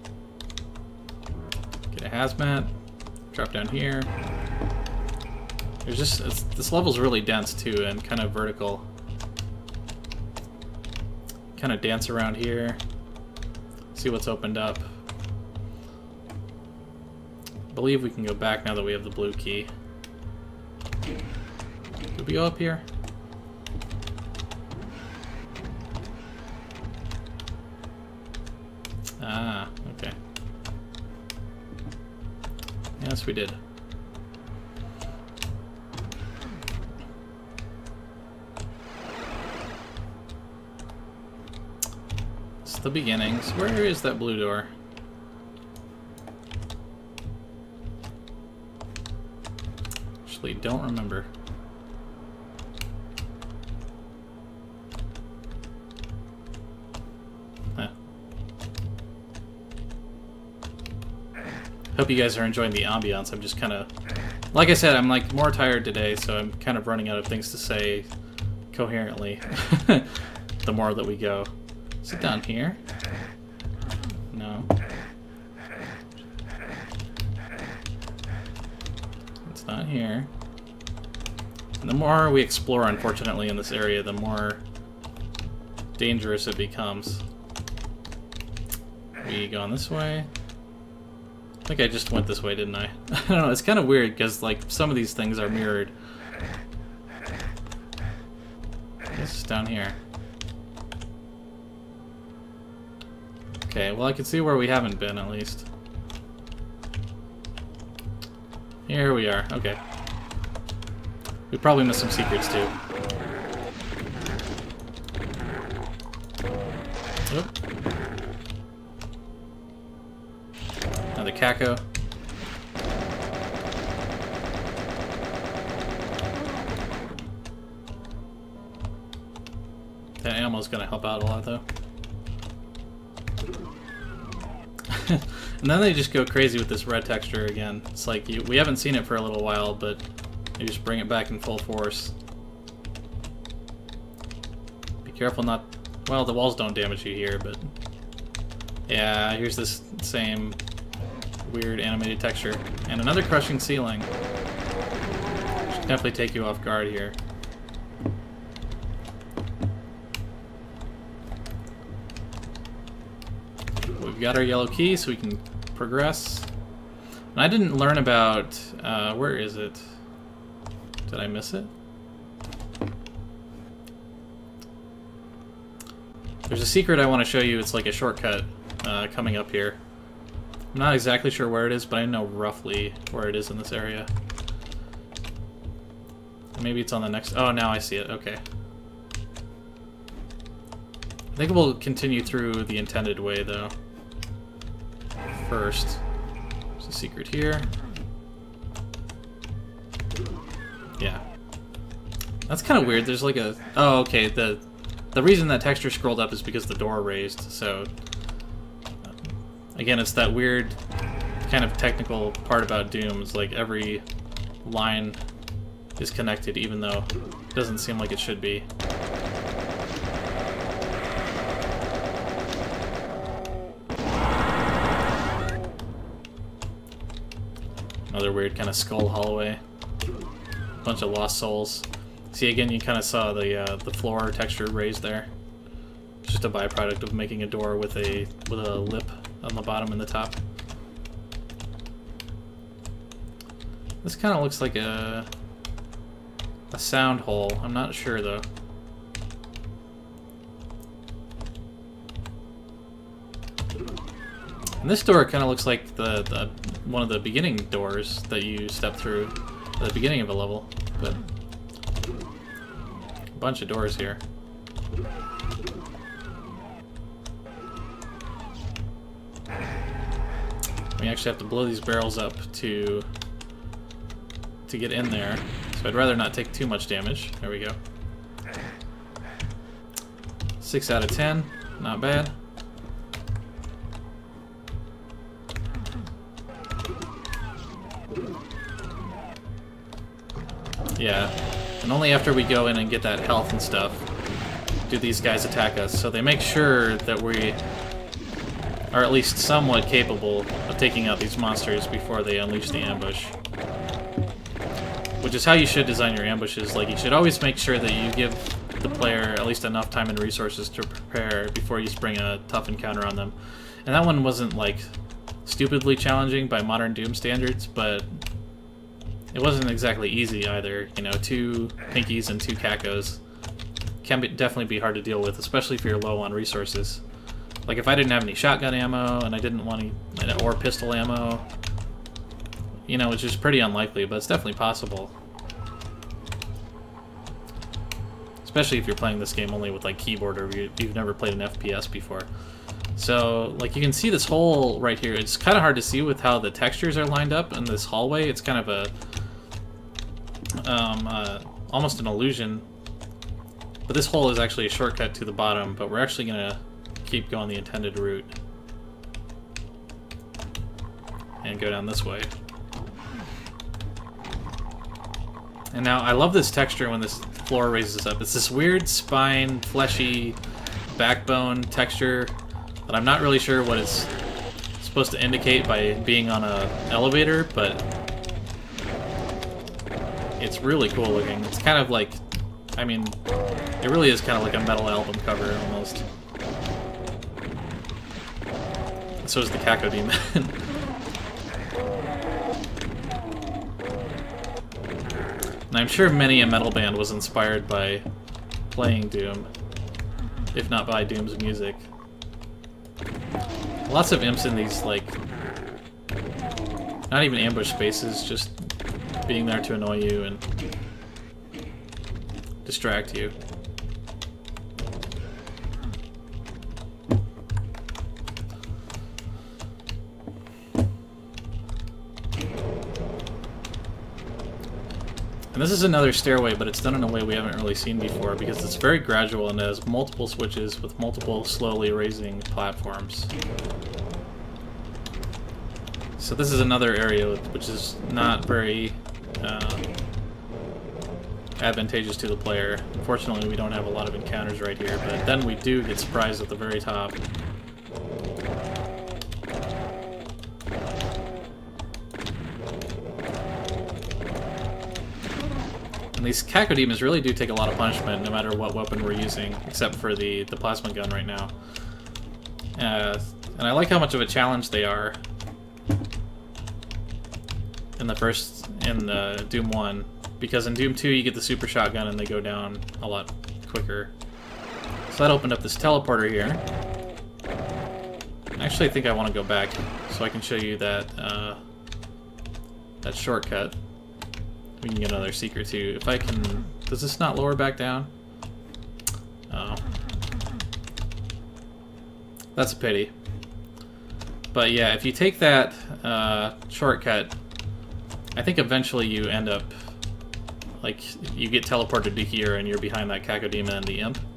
Get a hazmat. Drop down here. There's just... this level's really dense, too, and kind of vertical. Kind of dance around here. See what's opened up. I believe we can go back now that we have the blue key. Did we go up here? Ah, okay. Yes, we did. It's the beginnings. Where is that blue door? Actually, don't remember. Hope you guys are enjoying the ambiance. I'm just kind of, like I said, I'm like more tired today, so I'm kind of running out of things to say coherently. The more that we go. Is it down here? No. It's not here. And the more we explore, unfortunately, in this area, the more dangerous it becomes. We going this way? I think I just went this way, didn't I? I don't know, it's kind of weird because like some of these things are mirrored. This is down here. Okay, well I can see where we haven't been at least. Here we are, okay. We probably missed some secrets too. Oop. Another Caco. That ammo's gonna help out a lot though. And then they just go crazy with this red texture again. It's like, we haven't seen it for a little while, but they just bring it back in full force. Be careful not... Well, the walls don't damage you here, but... Yeah, here's this same weird animated texture. And another crushing ceiling. Should definitely take you off guard here. We've got our yellow key, so we can progress. And I didn't learn about... where is it? Did I miss it? There's a secret I want to show you. It's like a shortcut coming up here. I'm not exactly sure where it is, but I know roughly where it is in this area. Maybe it's on the next... Oh, now I see it. Okay. I think we'll continue through the intended way, though. First, there's a secret here. Yeah. That's kind of weird. There's like a... Oh, okay. The reason that texture scrolled up is because the door raised, so... Again, it's that weird kind of technical part about Doom. It's like every line is connected, even though it doesn't seem like it should be. Another weird kind of skull hallway. Bunch of lost souls. See, again, you kind of saw the floor texture raised there. It's just a byproduct of making a door with a lip on the bottom and the top. This kind of looks like a sound hole. I'm not sure though. And this door kind of looks like the one of the beginning doors that you step through at the beginning of a level, but a bunch of doors here. We actually have to blow these barrels up to get in there, so I'd rather not take too much damage. There we go. 6 out of 10, not bad. Yeah, and only after we go in and get that health and stuff do these guys attack us, so they make sure that we are at least somewhat capable of taking out these monsters before they unleash the ambush. Which is how you should design your ambushes. Like, you should always make sure that you give the player at least enough time and resources to prepare before you spring a tough encounter on them. And that one wasn't, like, stupidly challenging by modern Doom standards, but it wasn't exactly easy either. You know, 2 pinkies and 2 cacos can definitely be hard to deal with, especially if you're low on resources. Like, if I didn't have any shotgun ammo, and I didn't want any, or pistol ammo, you know, it's just pretty unlikely, but it's definitely possible. Especially if you're playing this game only with, like, keyboard, or you've never played an FPS before. So, like, you can see this hole right here. It's kind of hard to see with how the textures are lined up in this hallway. It's kind of a... almost an illusion. But this hole is actually a shortcut to the bottom, but we're actually going to keep going the intended route. and go down this way. And now I love this texture when this floor raises up. It's this weird spine, fleshy backbone texture that I'm not really sure what it's supposed to indicate by being on an elevator, but it's really cool looking. It's kind of like, I mean, it really is kind of like a metal album cover almost. And so is the Cacodemon. And I'm sure many a metal band was inspired by playing Doom, if not by Doom's music. Lots of imps in these, like, not even ambush spaces, just being there to annoy you and distract you. And this is another stairway, but it's done in a way we haven't really seen before because it's very gradual and it has multiple switches with multiple slowly raising platforms. So this is another area which is not very advantageous to the player. Unfortunately, we don't have a lot of encounters right here, but then we do get surprised at the very top. And these Cacodemons really do take a lot of punishment no matter what weapon we're using, except for the plasma gun right now. And I like how much of a challenge they are in Doom 1, because in Doom 2 you get the super shotgun and they go down a lot quicker. So that opened up this teleporter here. Actually, I think I want to go back so I can show you that that shortcut. We can get another secret too. If I can... Does this not lower back down? Oh. That's a pity. But yeah, if you take that shortcut, I think eventually you end up... Like, you get teleported to here and you're behind that Cacodemon and the imp.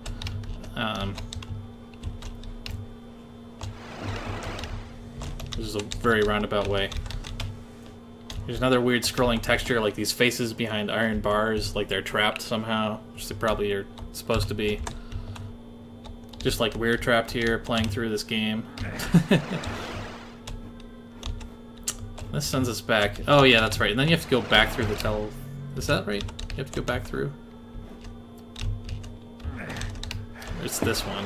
This is a very roundabout way. There's another weird scrolling texture, like these faces behind iron bars, like they're trapped somehow, which they probably are supposed to be. Just like we're trapped here, playing through this game. This sends us back. Oh yeah, that's right. And then you have to go back through the Is that right? You have to go back through? It's this one.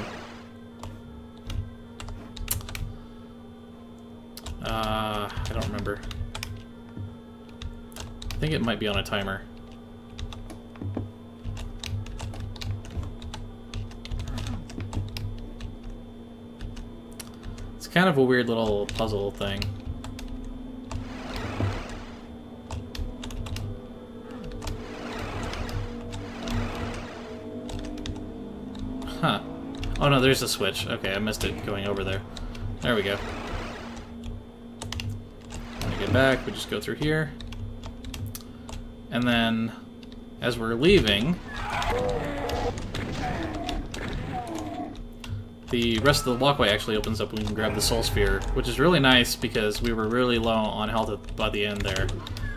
I don't remember. I think it might be on a timer. It's kind of a weird little puzzle thing. Huh. Oh no, there's a switch. Okay, I missed it going over there. There we go. When we get back, we just go through here. And then, as we're leaving, the rest of the walkway actually opens up and we can grab the Soul Sphere, which is really nice because we were really low on health by the end there.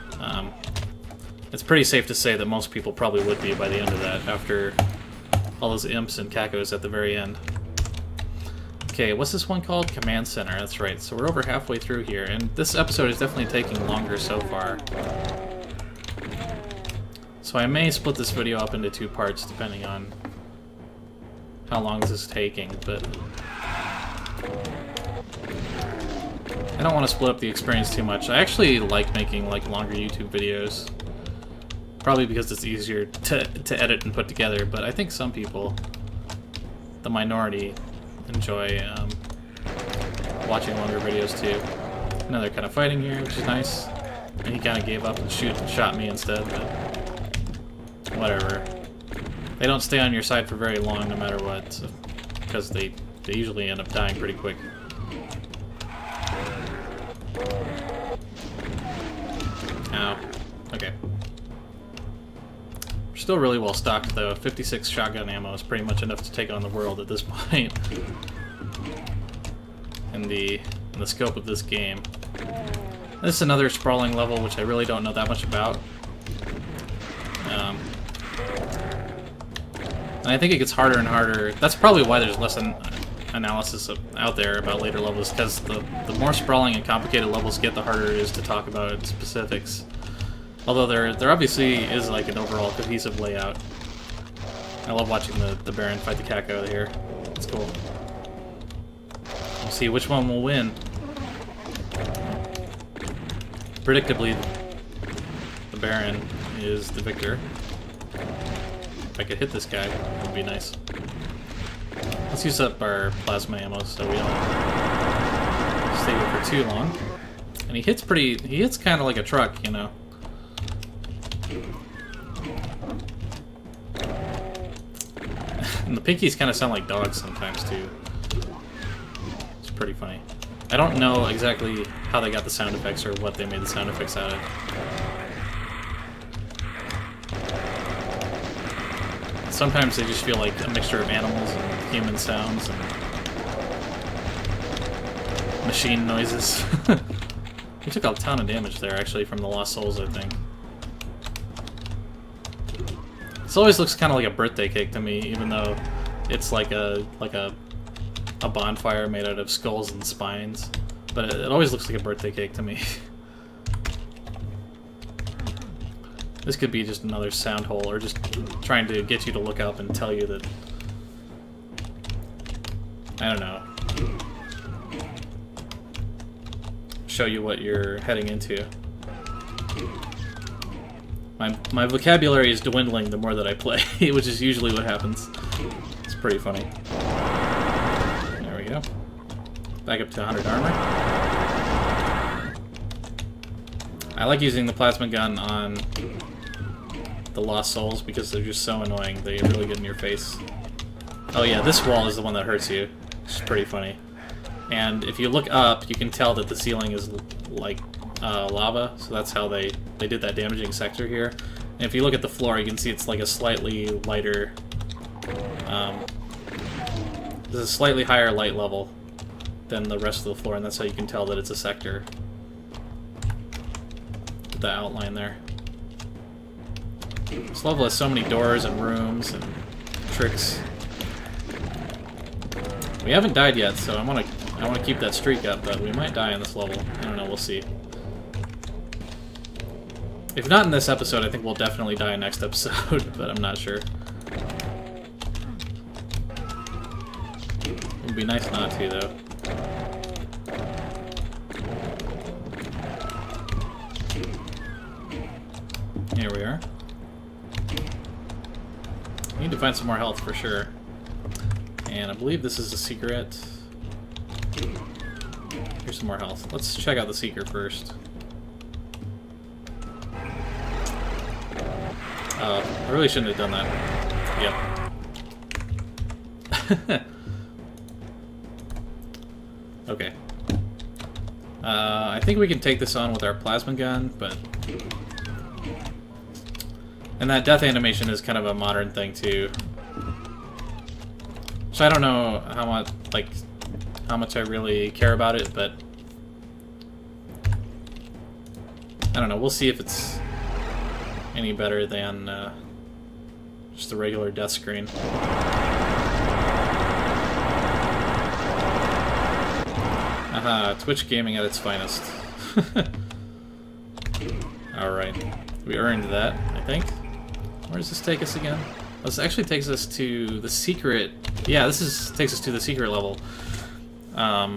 It's pretty safe to say that most people probably would be by the end of that, after all those imps and cacos at the very end. Okay, what's this one called? Command Center, that's right. So we're over halfway through here, and this episode is definitely taking longer so far. So I may split this video up into 2 parts depending on how long this is taking, but I don't want to split up the experience too much. I actually like making like longer YouTube videos, probably because it's easier to edit and put together, but I think some people, the minority, enjoy watching longer videos too. Another kind of fighting here, which is nice. And he kind of gave up and shot me instead, but whatever. They don't stay on your side for very long no matter what, so, because they usually end up dying pretty quick. Ow. Okay. We're still really well stocked though. 56 shotgun ammo is pretty much enough to take on the world at this point. In the scope of this game. This is another sprawling level, which I really don't know that much about. And I think it gets harder and harder. That's probably why there's less analysis out there about later levels, because the more sprawling and complicated levels get, the harder it is to talk about its specifics. Although there obviously is like an overall cohesive layout. I love watching the Baron fight the Kako here. It's cool. We'll see which one will win. Predictably, the Baron is the victor. If I could hit this guy, it would be nice. Let's use up our plasma ammo so we don't stay here for too long. And he hits kind of like a truck, you know. And the pinkies kind of sound like dogs sometimes too. It's pretty funny. I don't know exactly how they got the sound effects or what they made the sound effects out of. Sometimes they just feel like a mixture of animals and human sounds and machine noises. He took a ton of damage there, actually, from the Lost Souls, I think. This always looks kind of like a birthday cake to me, even though it's like a bonfire made out of skulls and spines. But it always looks like a birthday cake to me. This could be just another sound hole, or just trying to get you to look up and tell you that... I don't know. Show you what you're heading into. My vocabulary is dwindling the more that I play, which is usually what happens. It's pretty funny. There we go. Back up to 100 armor. I like using the plasma gun on the Lost Souls because they're just so annoying. They really get in your face. Oh yeah, this wall is the one that hurts you. It's pretty funny. And if you look up, you can tell that the ceiling is like lava, so that's how they did that damaging sector here. And if you look at the floor, you can see it's like a slightly lighter, there's a slightly higher light level than the rest of the floor, and that's how you can tell that it's a sector. With that outline there. This level has so many doors and rooms and tricks. We haven't died yet, so I want to keep that streak up, but we might die in this level. I don't know, we'll see. If not in this episode, I think we'll definitely die next episode, but I'm not sure. It would be nice not to, though. Here we are. Need to find some more health for sure. And I believe this is a secret. Here's some more health. Let's check out the seeker first. I really shouldn't have done that. Yep. Okay. I think we can take this on with our plasma gun, but... And that death animation is kind of a modern thing, too. So I don't know how much I really care about it, but... I don't know, we'll see if it's any better than just the regular death screen. Aha, Twitch gaming at its finest. Alright, we earned that, I think. Where does this take us again? This actually takes us to the secret... Yeah, takes us to the secret level. I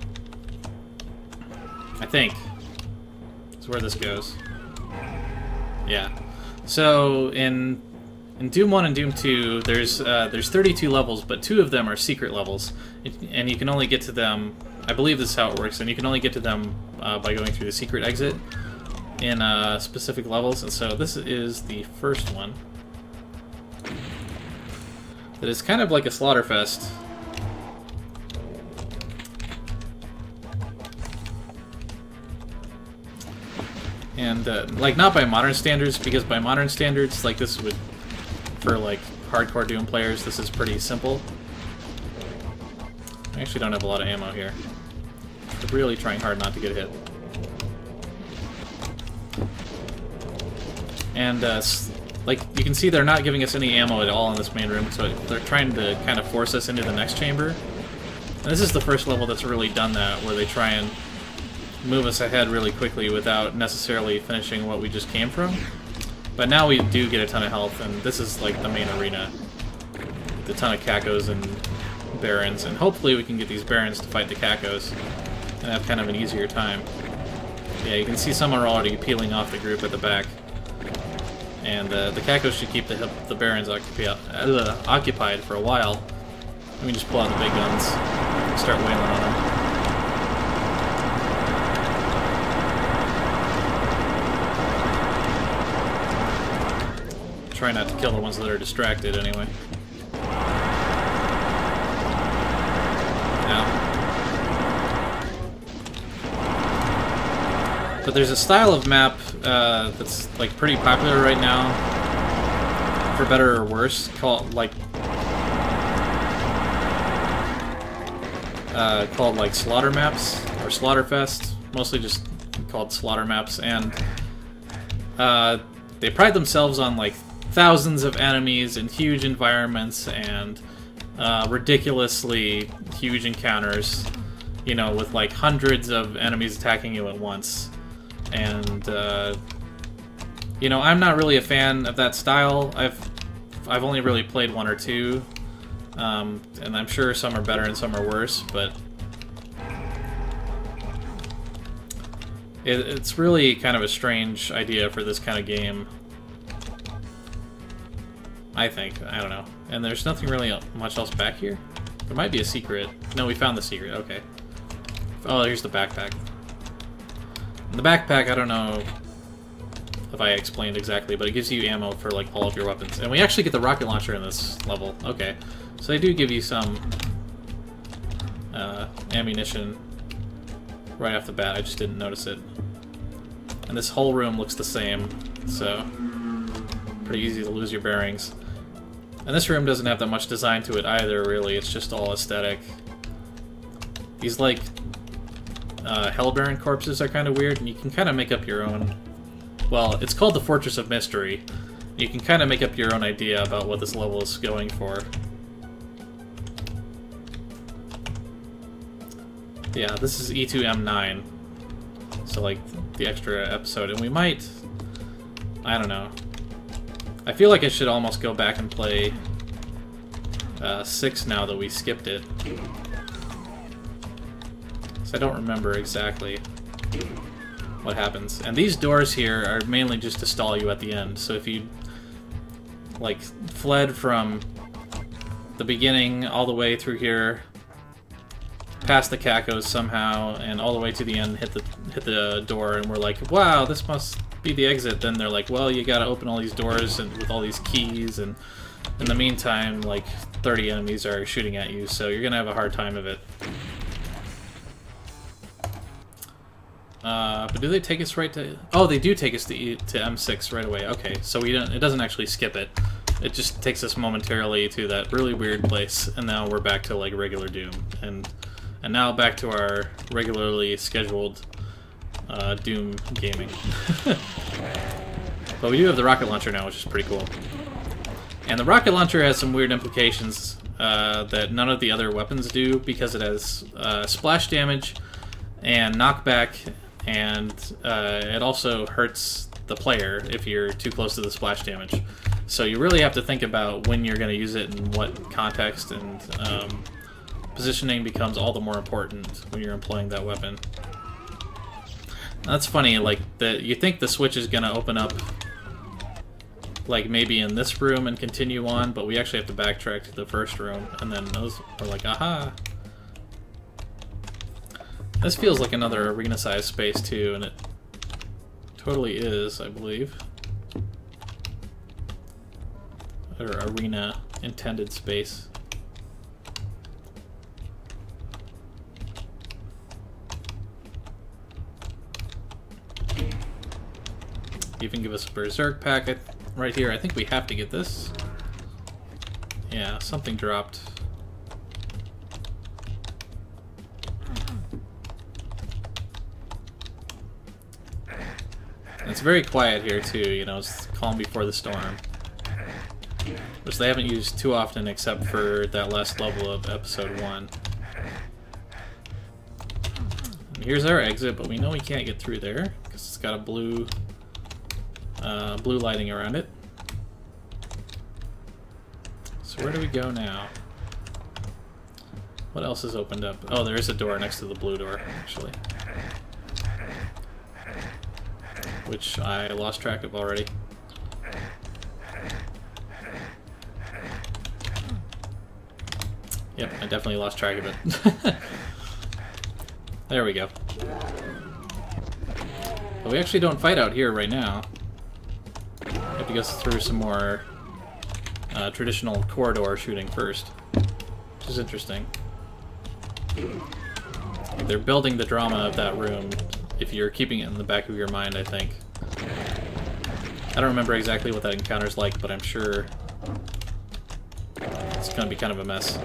think. That's where this goes. Yeah. So, in Doom 1 and Doom 2, there's 32 levels, but 2 of them are secret levels. And you can only get to them... I believe this is how it works, and you can only get to them by going through the secret exit in specific levels, and so this is the first one. That is kind of like a slaughterfest. And, like, not by modern standards, because by modern standards, like, this would, for, like, hardcore Doom players, this is pretty simple. I actually don't have a lot of ammo here. I'm really trying hard not to get hit. And like you can see, they're not giving us any ammo at all in this main room, so they're trying to kind of force us into the next chamber. And this is the first level that's really done that, where they try and move us ahead really quickly without necessarily finishing what we just came from. But now we do get a ton of health, and this is like the main arena. With a ton of Cacos and Barons, and hopefully we can get these Barons to fight the Cacos and have kind of an easier time. Yeah, you can see some are already peeling off the group at the back. And the Cacos should keep the Barons occupied for a while. Let me just pull out the big guns and start wailing on them. Try not to kill the ones that are distracted, anyway. But there's a style of map that's like pretty popular right now, for better or worse, called like slaughter maps or Slaughterfest, mostly just called slaughter maps, and they pride themselves on like thousands of enemies and huge environments and ridiculously huge encounters, you know, with like hundreds of enemies attacking you at once. And you know, I'm not really a fan of that style. I've only really played one or two, and I'm sure some are better and some are worse, but it's really kind of a strange idea for this kind of game, I think. I don't know. And there's nothing really much else back here. There might be a secret. No, we found the secret. Okay. Oh, here's the backpack. The backpack, I don't know if I explained exactly, but it gives you ammo for like all of your weapons. And we actually get the rocket launcher in this level. Okay. So they do give you some ammunition right off the bat. I just didn't notice it. And this whole room looks the same, so pretty easy to lose your bearings. And this room doesn't have that much design to it either, really. It's just all aesthetic. These, like, Hell Baron corpses are kind of weird, and you can kind of make up your own... Well, it's called the Fortress of Mystery. You can kind of make up your own idea about what this level is going for. Yeah, this is E2M9. So, like, the extra episode. And we might... I don't know. I feel like I should almost go back and play 6 now that we skipped it. So I don't remember exactly what happens. And these doors here are mainly just to stall you at the end. So if you, like, fled from the beginning all the way through here, past the Cacos somehow, and all the way to the end, hit the door, and we're like, wow, this must be the exit. Then they're like, well, you gotta open all these doors and with all these keys, and in the meantime, like, 30 enemies are shooting at you, so you're gonna have a hard time of it. But do they take us right to... Oh, they do take us to M6 right away. Okay, so we don't... It doesn't actually skip it. It just takes us momentarily to that really weird place, and now we're back to, like, regular Doom. And now back to our regularly scheduled Doom gaming. But we do have the rocket launcher now, which is pretty cool. And the rocket launcher has some weird implications that none of the other weapons do, because it has splash damage and knockback, and it also hurts the player if you're too close to the splash damage. So you really have to think about when you're going to use it and what context, and positioning becomes all the more important when you're employing that weapon. That's funny, like, you think the switch is going to open up, like, maybe in this room and continue on, but we actually have to backtrack to the first room, and then those are like, aha! This feels like another arena-sized space, too, and it totally is, I believe. Or arena-intended space. Even give us a Berserk packet right here. I think we have to get this. Yeah, something dropped. And it's very quiet here too, you know, it's calm before the storm. Which they haven't used too often except for that last level of episode 1. And here's our exit, but we know we can't get through there because it's got a blue lighting around it. So where do we go now? What else is opened up? Oh, there is a door next to the blue door, actually. Which I lost track of already. Yep, I definitely lost track of it. There we go. But we actually don't fight out here right now. We have to go through some more traditional corridor shooting first, which is interesting. They're building the drama of that room if you're keeping it in the back of your mind, I think. I don't remember exactly what that encounter's like, but I'm sure it's going to be kind of a mess.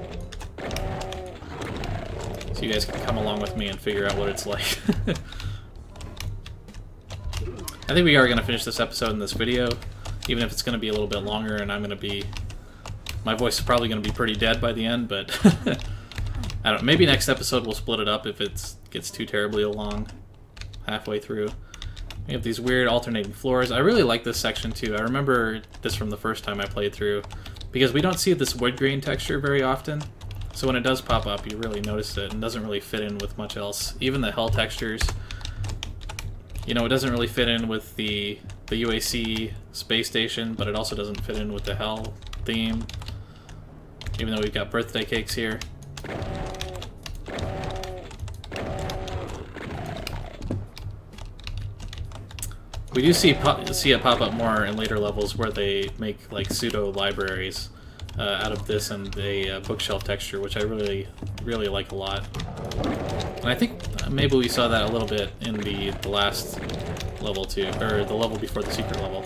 So you guys can come along with me and figure out what it's like. I think we are going to finish this episode in this video, even if it's going to be a little bit longer, and I'm going to be... My voice is probably going to be pretty dead by the end, but... I don't know, maybe next episode we'll split it up if it gets too terribly long halfway through. We have these weird alternating floors. I really like this section too. I remember this from the first time I played through, because we don't see this wood grain texture very often. So when it does pop up, you really notice it and doesn't really fit in with much else. Even the hell textures, you know, it doesn't really fit in with the UAC space station, but it also doesn't fit in with the hell theme, even though we've got birthday cakes here. We do see it pop up more in later levels where they make like pseudo libraries out of this and a bookshelf texture, which I really like a lot. And I think maybe we saw that a little bit in the last level too, or the level before the secret level.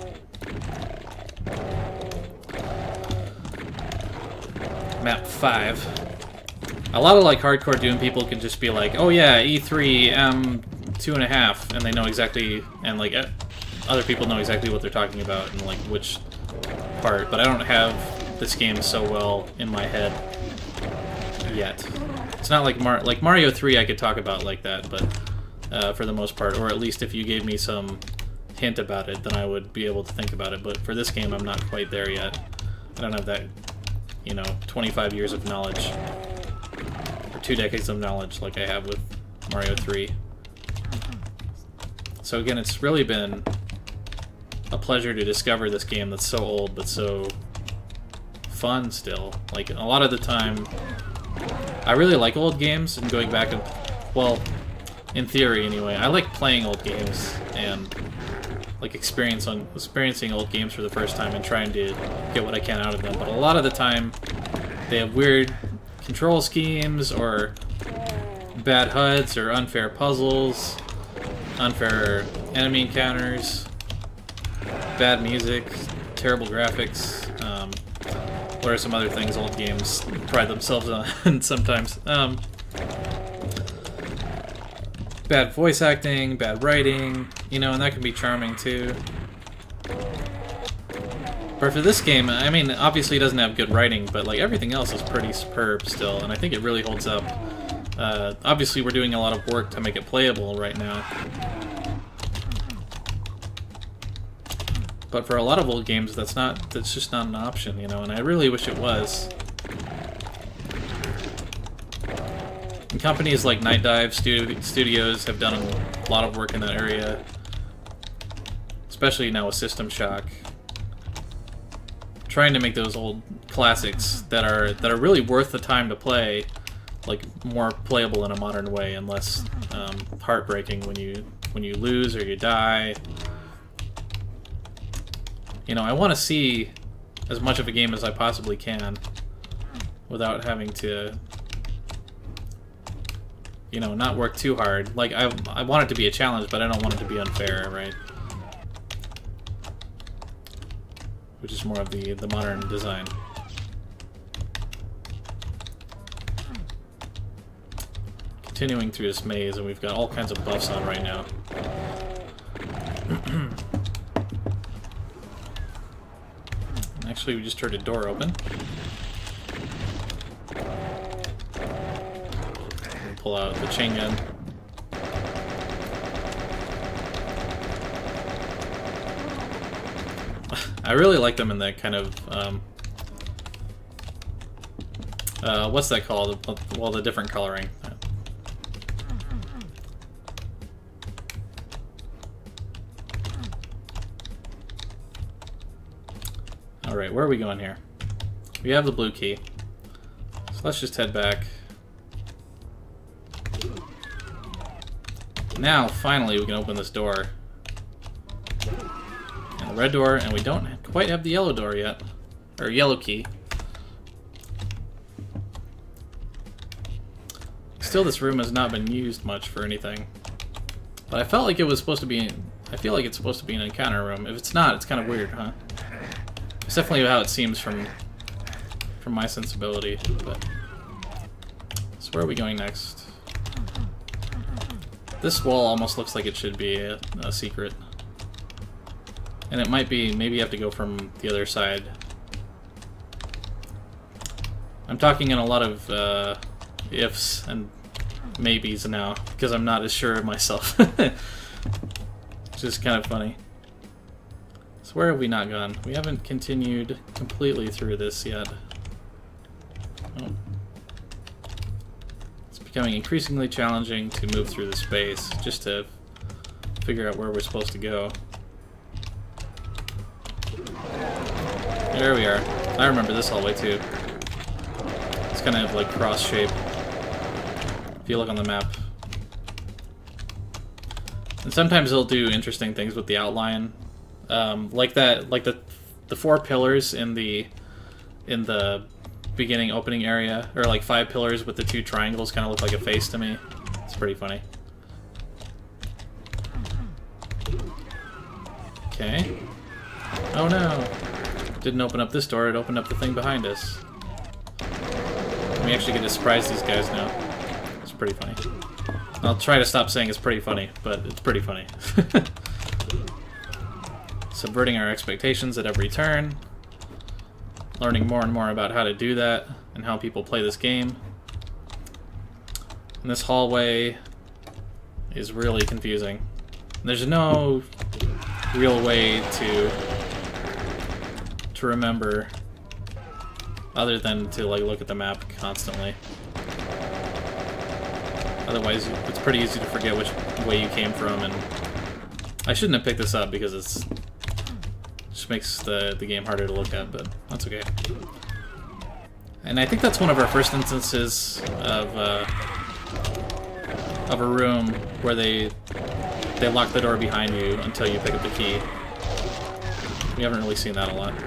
Map 5. A lot of like hardcore Doom people can just be like, oh yeah, E3 M2.5, and they know exactly, and like other people know exactly what they're talking about and like which part, but I don't have this game so well in my head yet. It's not like Mario 3 I could talk about like that, but for the most part, or at least if you gave me some hint about it, then I would be able to think about it, but for this game I'm not quite there yet. I don't have that, you know, 25 years of knowledge, or 2 decades of knowledge like I have with Mario 3. So again, it's really been a pleasure to discover this game that's so old but so fun still. Like, a lot of the time, I really like old games and going back and, well, in theory anyway, I like playing old games and like experiencing old games for the first time and trying to get what I can out of them. But a lot of the time, they have weird control schemes or bad HUDs or unfair puzzles, unfair enemy encounters, bad music, terrible graphics. What are some other things old games pride themselves on sometimes? Bad voice acting, bad writing, you know, and that can be charming too. But for this game, I mean, obviously it doesn't have good writing, but like everything else is pretty superb still, and I think it really holds up. Obviously we're doing a lot of work to make it playable right now. But for a lot of old games, that's just not an option, you know, and I really wish it was. And companies like Night Dive Studios have done a lot of work in that area, especially now with System Shock, trying to make those old classics that are really worth the time to play, like more playable in a modern way and less heartbreaking when you lose or you die. You know, I want to see as much of a game as I possibly can without having to, you know, not work too hard. Like, I want it to be a challenge, but I don't want it to be unfair, right? Which is more of the modern design. Continuing through this maze, and we've got all kinds of buffs on right now. Actually, we just heard a door open. We'll pull out the chain gun. I really like them in that kind of, what's that called? Well, the different coloring. Alright, where are we going here? We have the blue key. So let's just head back. Now, finally, we can open this door. And the red door, and we don't quite have the yellow door yet. Or yellow key. Still, this room has not been used much for anything. But I felt like it was supposed to be... I feel like it's supposed to be an encounter room. If it's not, it's kind of weird, huh? It's definitely how it seems from my sensibility. But... So where are we going next? This wall almost looks like it should be a secret. And it might be, maybe you have to go from the other side. I'm talking in a lot of ifs and maybes now, because I'm not as sure of myself. Which is kind of funny. So where have we not gone? We haven't continued completely through this yet. Oh. It's becoming increasingly challenging to move through the space, just to figure out where we're supposed to go. There we are. I remember this hallway too. It's kind of like cross shape. If you look on the map. And sometimes it'll do interesting things with the outline. Like that, like the 4 pillars in the beginning opening area, or like 5 pillars with the 2 triangles kind of look like a face to me. It's pretty funny. Okay. Oh no! Didn't open up this door, it opened up the thing behind us. We actually get to surprise these guys now. It's pretty funny. I'll try to stop saying it's pretty funny, but it's pretty funny. Subverting our expectations at every turn. Learning more and more about how to do that, and how people play this game. And this hallway is really confusing. There's no real way to remember other than to like look at the map constantly. Otherwise, it's pretty easy to forget which way you came from, and I shouldn't have picked this up because it just makes the game harder to look at, but that's okay. And I think that's one of our first instances of a room where they lock the door behind you until you pick up the key. We haven't really seen that a lot.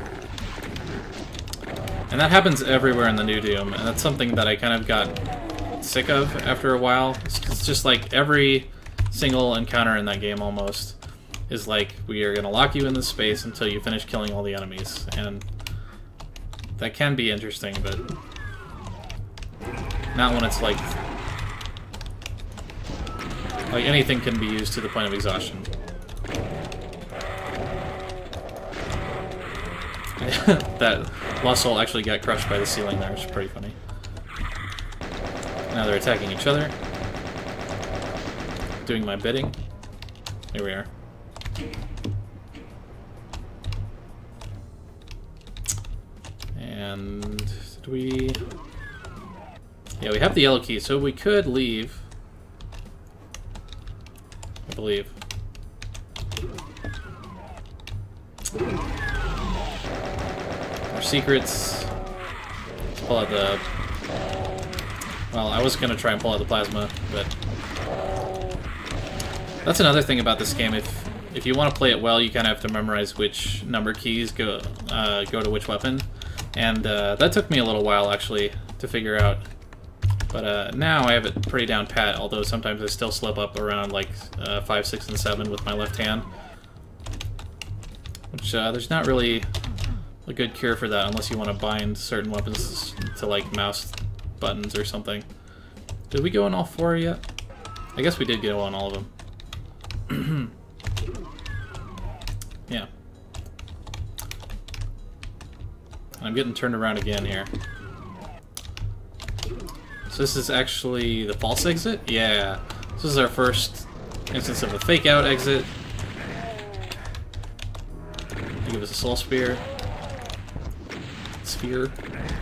And that happens everywhere in the new Doom, and that's something that I kind of got sick of after a while. It's just like every single encounter in that game almost is like, we are going to lock you in this space until you finish killing all the enemies. And that can be interesting, but not when it's like anything can be used to the point of exhaustion. That Lost Soul actually got crushed by the ceiling there, which is pretty funny. Now they're attacking each other. Doing my bidding. Here we are. And did we... Yeah, we have the yellow key, so we could leave. I believe. Our secrets. Let's pull out the... Well, I was going to try and pull out the plasma, but... That's another thing about this game. If you want to play it well, you kind of have to memorize which number keys go to which weapon. And that took me a little while, actually, to figure out. But now I have it pretty down pat, although sometimes I still slip up around like 5, 6, and 7 with my left hand. Which, there's not really a good cure for that unless you want to bind certain weapons to like mouse buttons or something. Did we go on all 4 yet? I guess we did go on all of them. Yeah. I'm getting turned around again here. So this is actually the false exit? Yeah. This is our first instance of a fake out exit. They give us a soul sphere. Sphere.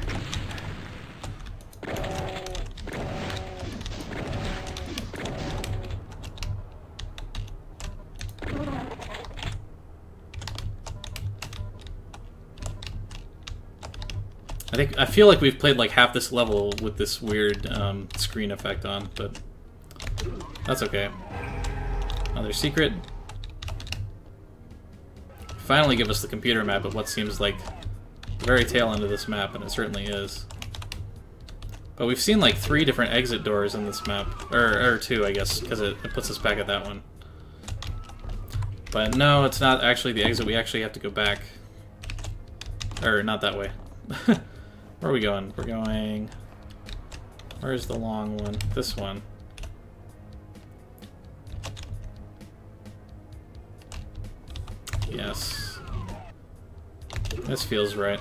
I feel like we've played like half this level with this weird screen effect on, but that's okay. Another secret. Finally give us the computer map of what seems like the very tail end of this map, and it certainly is. But we've seen like 3 different exit doors in this map, or 2 I guess, because it puts us back at that one. But no, it's not actually the exit, we actually have to go back. Or not that way. Where are we going? We're going... Where's the long one? This one. Yes. This feels right.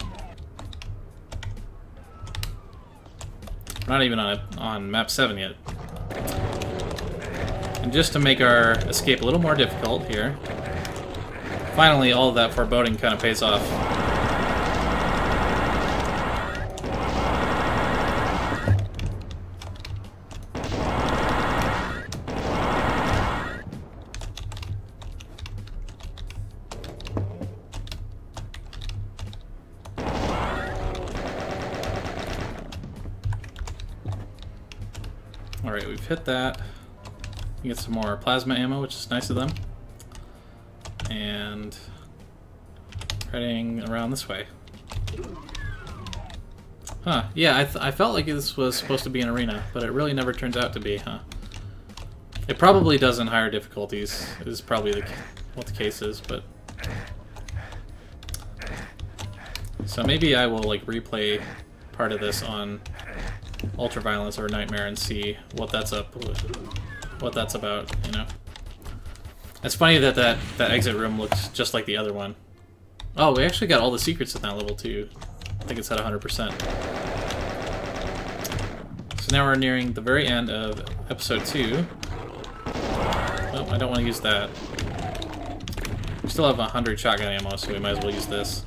We're not even on map 7 yet. And just to make our escape a little more difficult here, finally all of that foreboding kind of pays off. Alright, we've hit that. We get some more plasma ammo, which is nice of them. And heading around this way. Huh, yeah, I felt like this was supposed to be an arena, but it really never turns out to be, huh? It probably does in higher difficulties, is probably what the case is, but... So maybe I will, like, replay part of this on Ultraviolence or Nightmare and see what that's about, you know. It's funny that that exit room looks just like the other one. Oh, we actually got all the secrets in that level too. I think it's at 100%. So now we're nearing the very end of episode 2. Oh, I don't want to use that. We still have 100 shotgun ammo, so we might as well use this.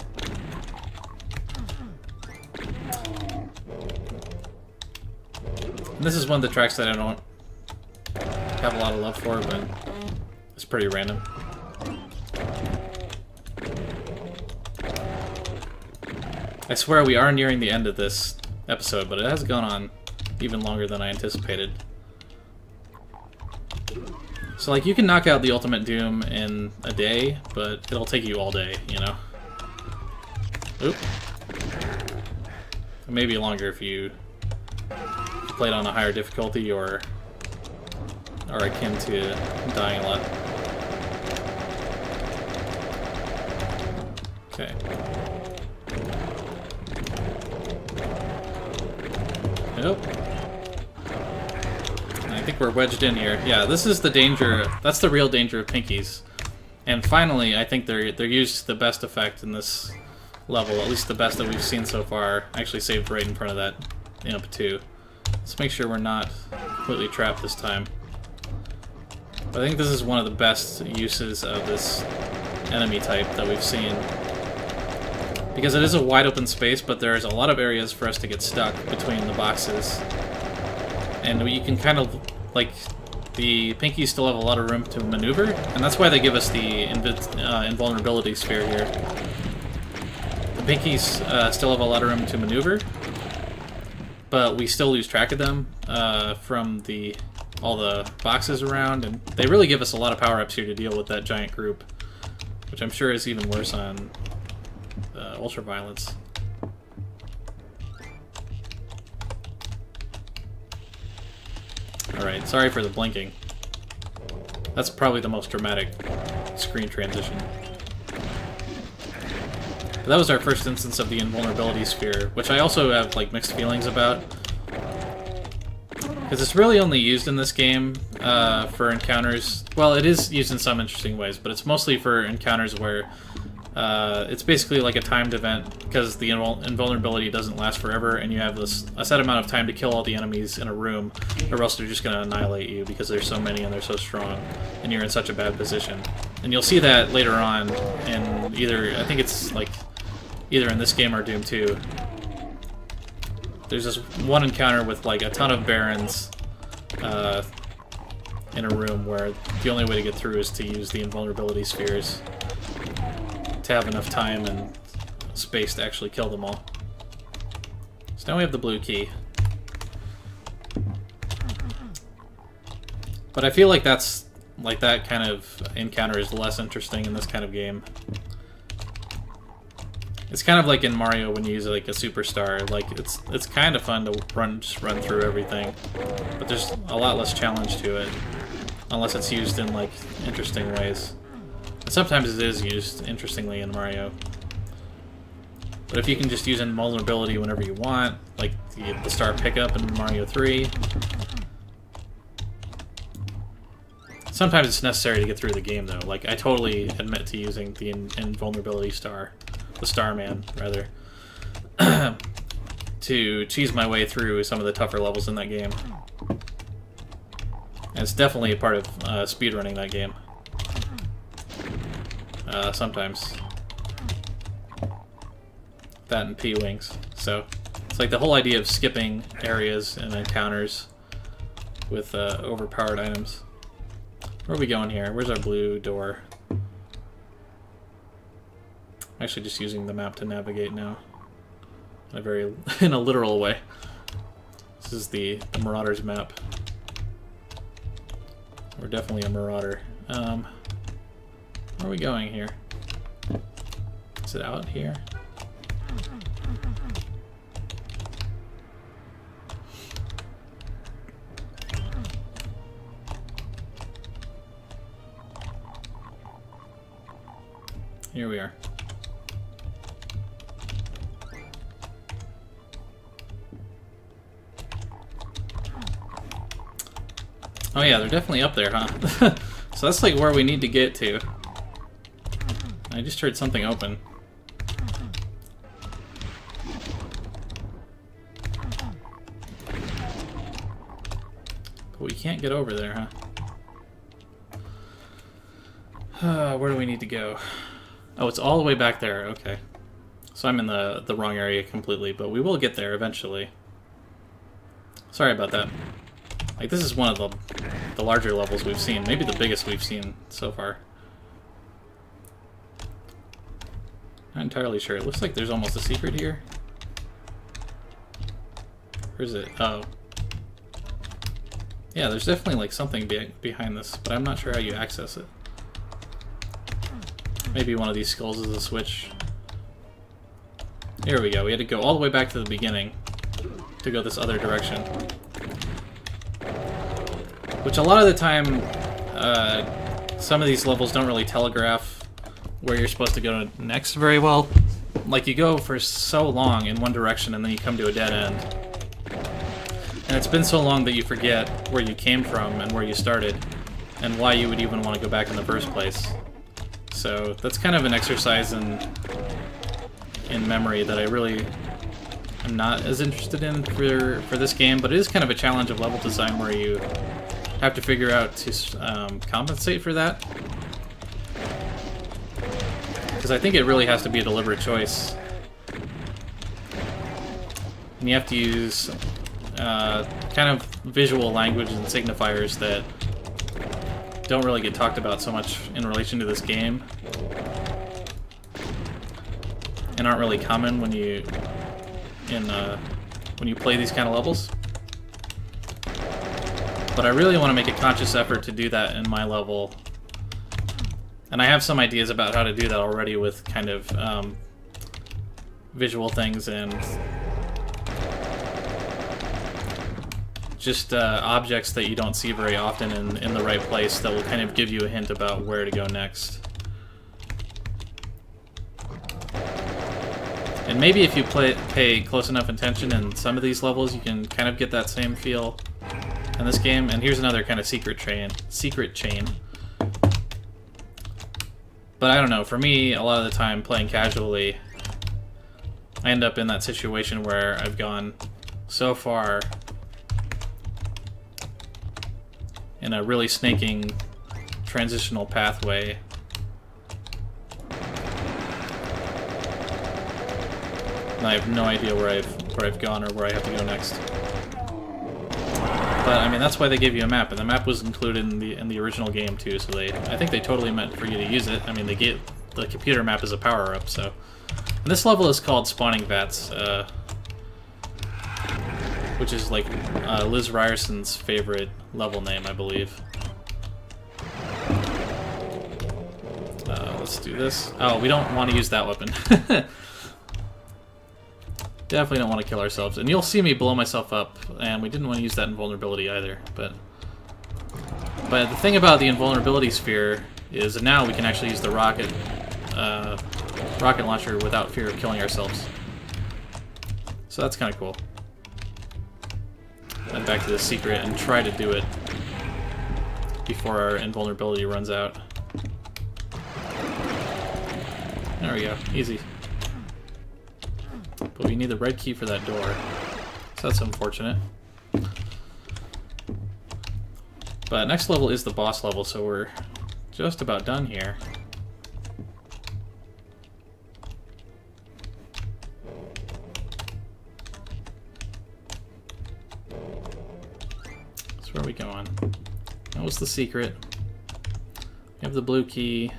And this is one of the tracks that I don't have a lot of love for, but it's pretty random. I swear we are nearing the end of this episode, but it has gone on even longer than I anticipated. So, like, you can knock out the Ultimate Doom in a day, but it'll take you all day, you know? Oop. Maybe longer if you played on a higher difficulty or akin to dying a lot. Okay. Nope. I think we're wedged in here. Yeah, this is the danger. That's the real danger of pinkies. And finally, I think they're used to the best effect in this level, at least the best that we've seen so far. Actually saved right in front of that imp too. Let's make sure we're not completely trapped this time. But I think this is one of the best uses of this enemy type that we've seen. Because it is a wide open space, but there's a lot of areas for us to get stuck between the boxes. And you can kind of, like, the pinkies still have a lot of room to maneuver, and that's why they give us the invulnerability sphere here. The pinkies still have a lot of room to maneuver, but we still lose track of them from all the boxes around, and they really give us a lot of power-ups here to deal with that giant group, which I'm sure is even worse on Ultraviolence. Alright, sorry for the blinking. That's probably the most dramatic screen transition. But that was our first instance of the invulnerability sphere, which I also have like mixed feelings about. Because it's really only used in this game for encounters. Well, it is used in some interesting ways, but it's mostly for encounters where it's basically like a timed event, because the invulnerability doesn't last forever, and you have a set amount of time to kill all the enemies in a room, or else they're just going to annihilate you because there's so many and they're so strong, and you're in such a bad position. And you'll see that later on in either, I think it's like either in this game or Doom 2. There's this one encounter with like a ton of barons in a room where the only way to get through is to use the invulnerability spheres to have enough time and space to actually kill them all. So now we have the blue key. But I feel like that kind of encounter is less interesting in this kind of game. It's kind of like in Mario when you use like a superstar. Like it's kind of fun to just run through everything, but there's a lot less challenge to it, unless it's used in like interesting ways. And sometimes it is used interestingly in Mario. But if you can just use invulnerability whenever you want, like the star pickup in Mario 3, sometimes it's necessary to get through the game though. Like I totally admit to using the invulnerability star. The Starman, rather, to cheese my way through some of the tougher levels in that game. And it's definitely a part of speedrunning that game. Sometimes. That and P-Wings. So, it's like the whole idea of skipping areas and encounters with overpowered items. Where are we going here? Where's our blue door? I'm actually just using the map to navigate now, in a literal way. This is the Marauders map. We're definitely a marauder. Where are we going here? Is it out here? Here we are. Oh yeah, they're definitely up there, huh? So that's like where we need to get to. I just heard something open. But we can't get over there, huh? Where do we need to go? Oh, it's all the way back there, okay. So I'm in the wrong area completely, but we will get there eventually. Sorry about that. Like, this is one of the larger levels we've seen. Maybe the biggest we've seen so far. Not entirely sure. It looks like there's almost a secret here. Where is it? Oh. Yeah, there's definitely like something behind this, but I'm not sure how you access it. Maybe one of these skulls is a switch. Here we go. We had to go all the way back to the beginning to go this other direction. Which a lot of the time, some of these levels don't really telegraph where you're supposed to go next very well. Like, you go for so long in one direction and then you come to a dead end. And it's been so long that you forget where you came from and where you started, and why you would even want to go back in the first place. So that's kind of an exercise in memory that I really am not as interested in for this game, but it is kind of a challenge of level design where you have to figure out to compensate for that. Because I think it really has to be a deliberate choice. And you have to use kind of visual language and signifiers that don't really get talked about so much in relation to this game, and aren't really common when you play these kind of levels. But I really want to make a conscious effort to do that in my level, and I have some ideas about how to do that already with kind of visual things and just objects that you don't see very often in the right place that will kind of give you a hint about where to go next. And maybe if you pay close enough attention in some of these levels, you can kind of get that same feel. in this game. And here's another kind of secret chain. But I don't know, for me, a lot of the time playing casually, I end up in that situation where I've gone so far in a really snaking transitional pathway and I have no idea where I've gone or where I have to go next. But I mean, that's why they gave you a map, and the map was included in the original game too. So I think they totally meant for you to use it. I mean, they gave the computer map as a power-up. So, and this level is called Spawning Vats, which is like Liz Ryerson's favorite level name, I believe. Let's do this. Oh, we don't want to use that weapon. Definitely don't want to kill ourselves. And you'll see me blow myself up, and we didn't want to use that invulnerability either. But the thing about the invulnerability sphere is now we can actually use the rocket launcher without fear of killing ourselves. So that's kind of cool. Head back to the secret and try to do it before our invulnerability runs out. There we go. Easy. But we need the red key for that door. So that's unfortunate. But next level is the boss level, so we're just about done here. So where are we going? That was the secret. We have the blue key.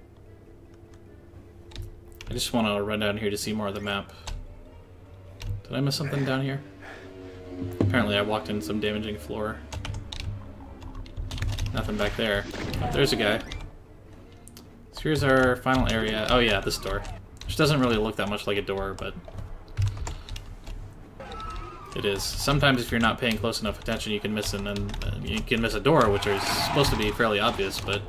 I just want to run down here to see more of the map. Did I miss something down here? Apparently I walked in some damaging floor. Nothing back there. Oh, there's a guy. So here's our final area. Oh yeah, this door. Which doesn't really look that much like a door, but it is. Sometimes if you're not paying close enough attention, you can miss you can miss a door, which is supposed to be fairly obvious, but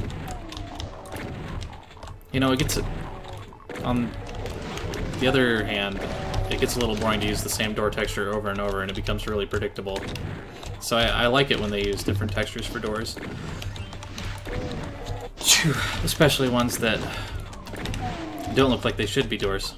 you know, it gets on the other hand, it gets a little boring to use the same door texture over and over, and it becomes really predictable. So I like it when they use different textures for doors. Especially ones that don't look like they should be doors.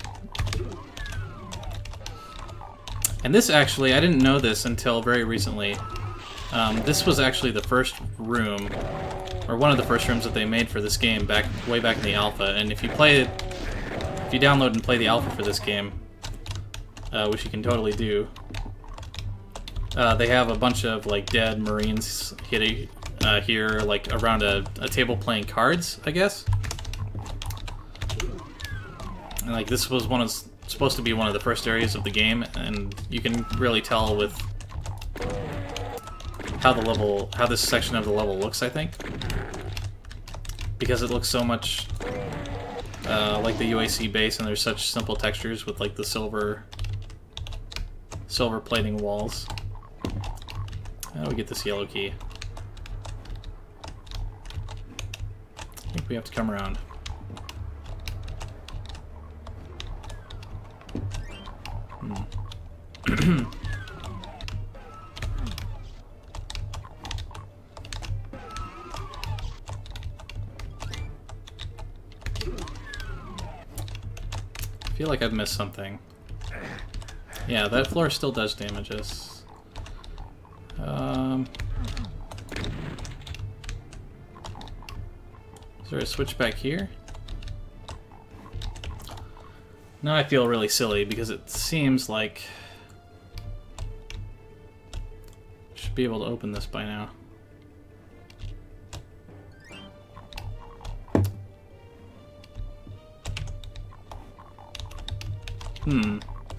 And this actually, I didn't know this until very recently. This was actually the first room, or one of the first rooms that they made for this game way back in the alpha. And if you download and play the alpha for this game, which you can totally do, they have a bunch of like dead Marines here, like around a table playing cards, I guess. And like this was supposed to be one of the first areas of the game, and you can really tell with how this section of the level looks, I think, because it looks so much like the UAC base, and there's such simple textures with like the silver plating walls. How do we get this yellow key? I think we have to come around. I feel like I've missed something. Yeah, that floor still does damage us. Is there a switch back here? Now I feel really silly because it seems like I should be able to open this by now. Now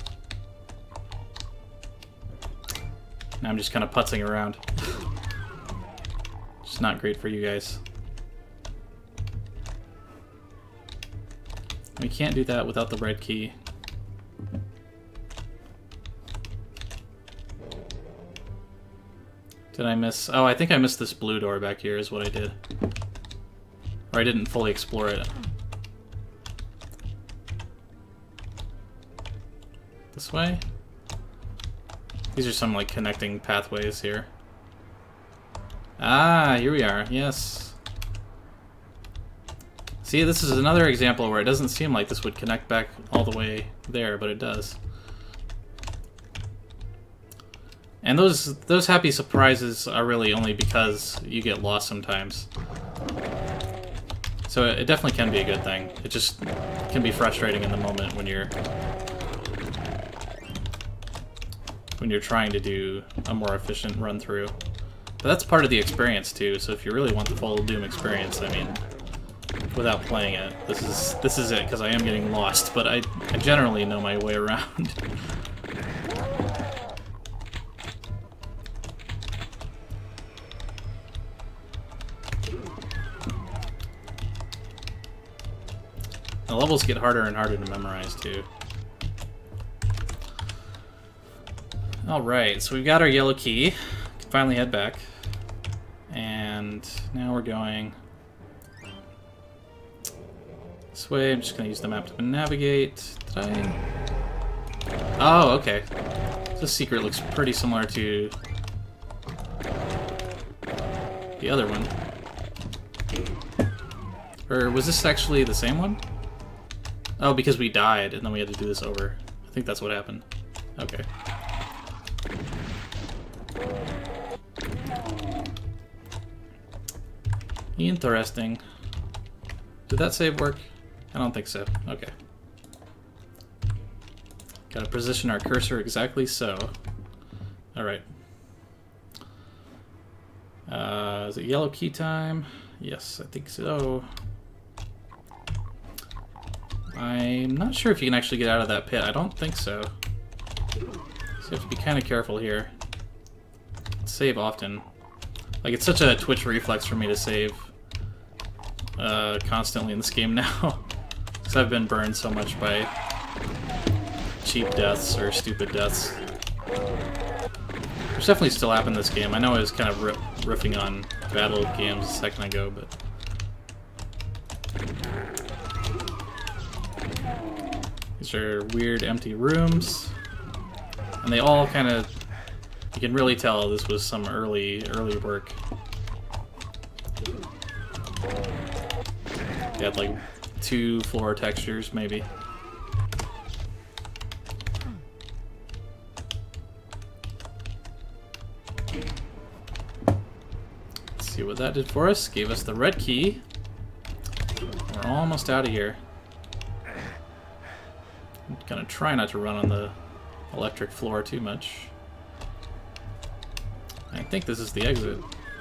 I'm just kind of putzing around. It's not great for you guys. We can't do that without the red key. Did I miss? Oh, I think I missed this blue door back here is what I did. Or I didn't fully explore it. This way? These are some like connecting pathways here. Ah, here we are. Yes. See, this is another example where it doesn't seem like this would connect back all the way there, but it does. And those happy surprises are really only because you get lost sometimes. So it definitely can be a good thing. It just can be frustrating in the moment when you're trying to do a more efficient run through. But that's part of the experience too. So if you really want the full Doom experience, I mean, without playing it, this is it, because I am getting lost. But I generally know my way around. The levels get harder and harder to memorize, too. Alright, so we've got our yellow key. Can finally head back. And now we're going this way. I'm just going to use the map to navigate. Did I? Oh, okay. This secret looks pretty similar to the other one. Or was this actually the same one? Oh, because we died, and then we had to do this over. I think that's what happened. Okay. Interesting. Did that save work? I don't think so. Okay. Gotta position our cursor exactly so. Alright. Is it yellow key time? Yes, I think so. I'm not sure if you can actually get out of that pit. I don't think so. So you have to be kind of careful here. Save often. Like, it's such a Twitch reflex for me to save constantly in this game now. Because I've been burned so much by cheap deaths or stupid deaths. Which definitely still happen in this game. I know I was kind of riffing on battle games a second ago, but... These are weird empty rooms. And they all kind of... You can really tell this was some early work. They had like 2 floor textures, maybe. Let's see what that did for us. Gave us the red key. We're almost out of here. I'm gonna try not to run on the electric floor too much. I think this is the exit.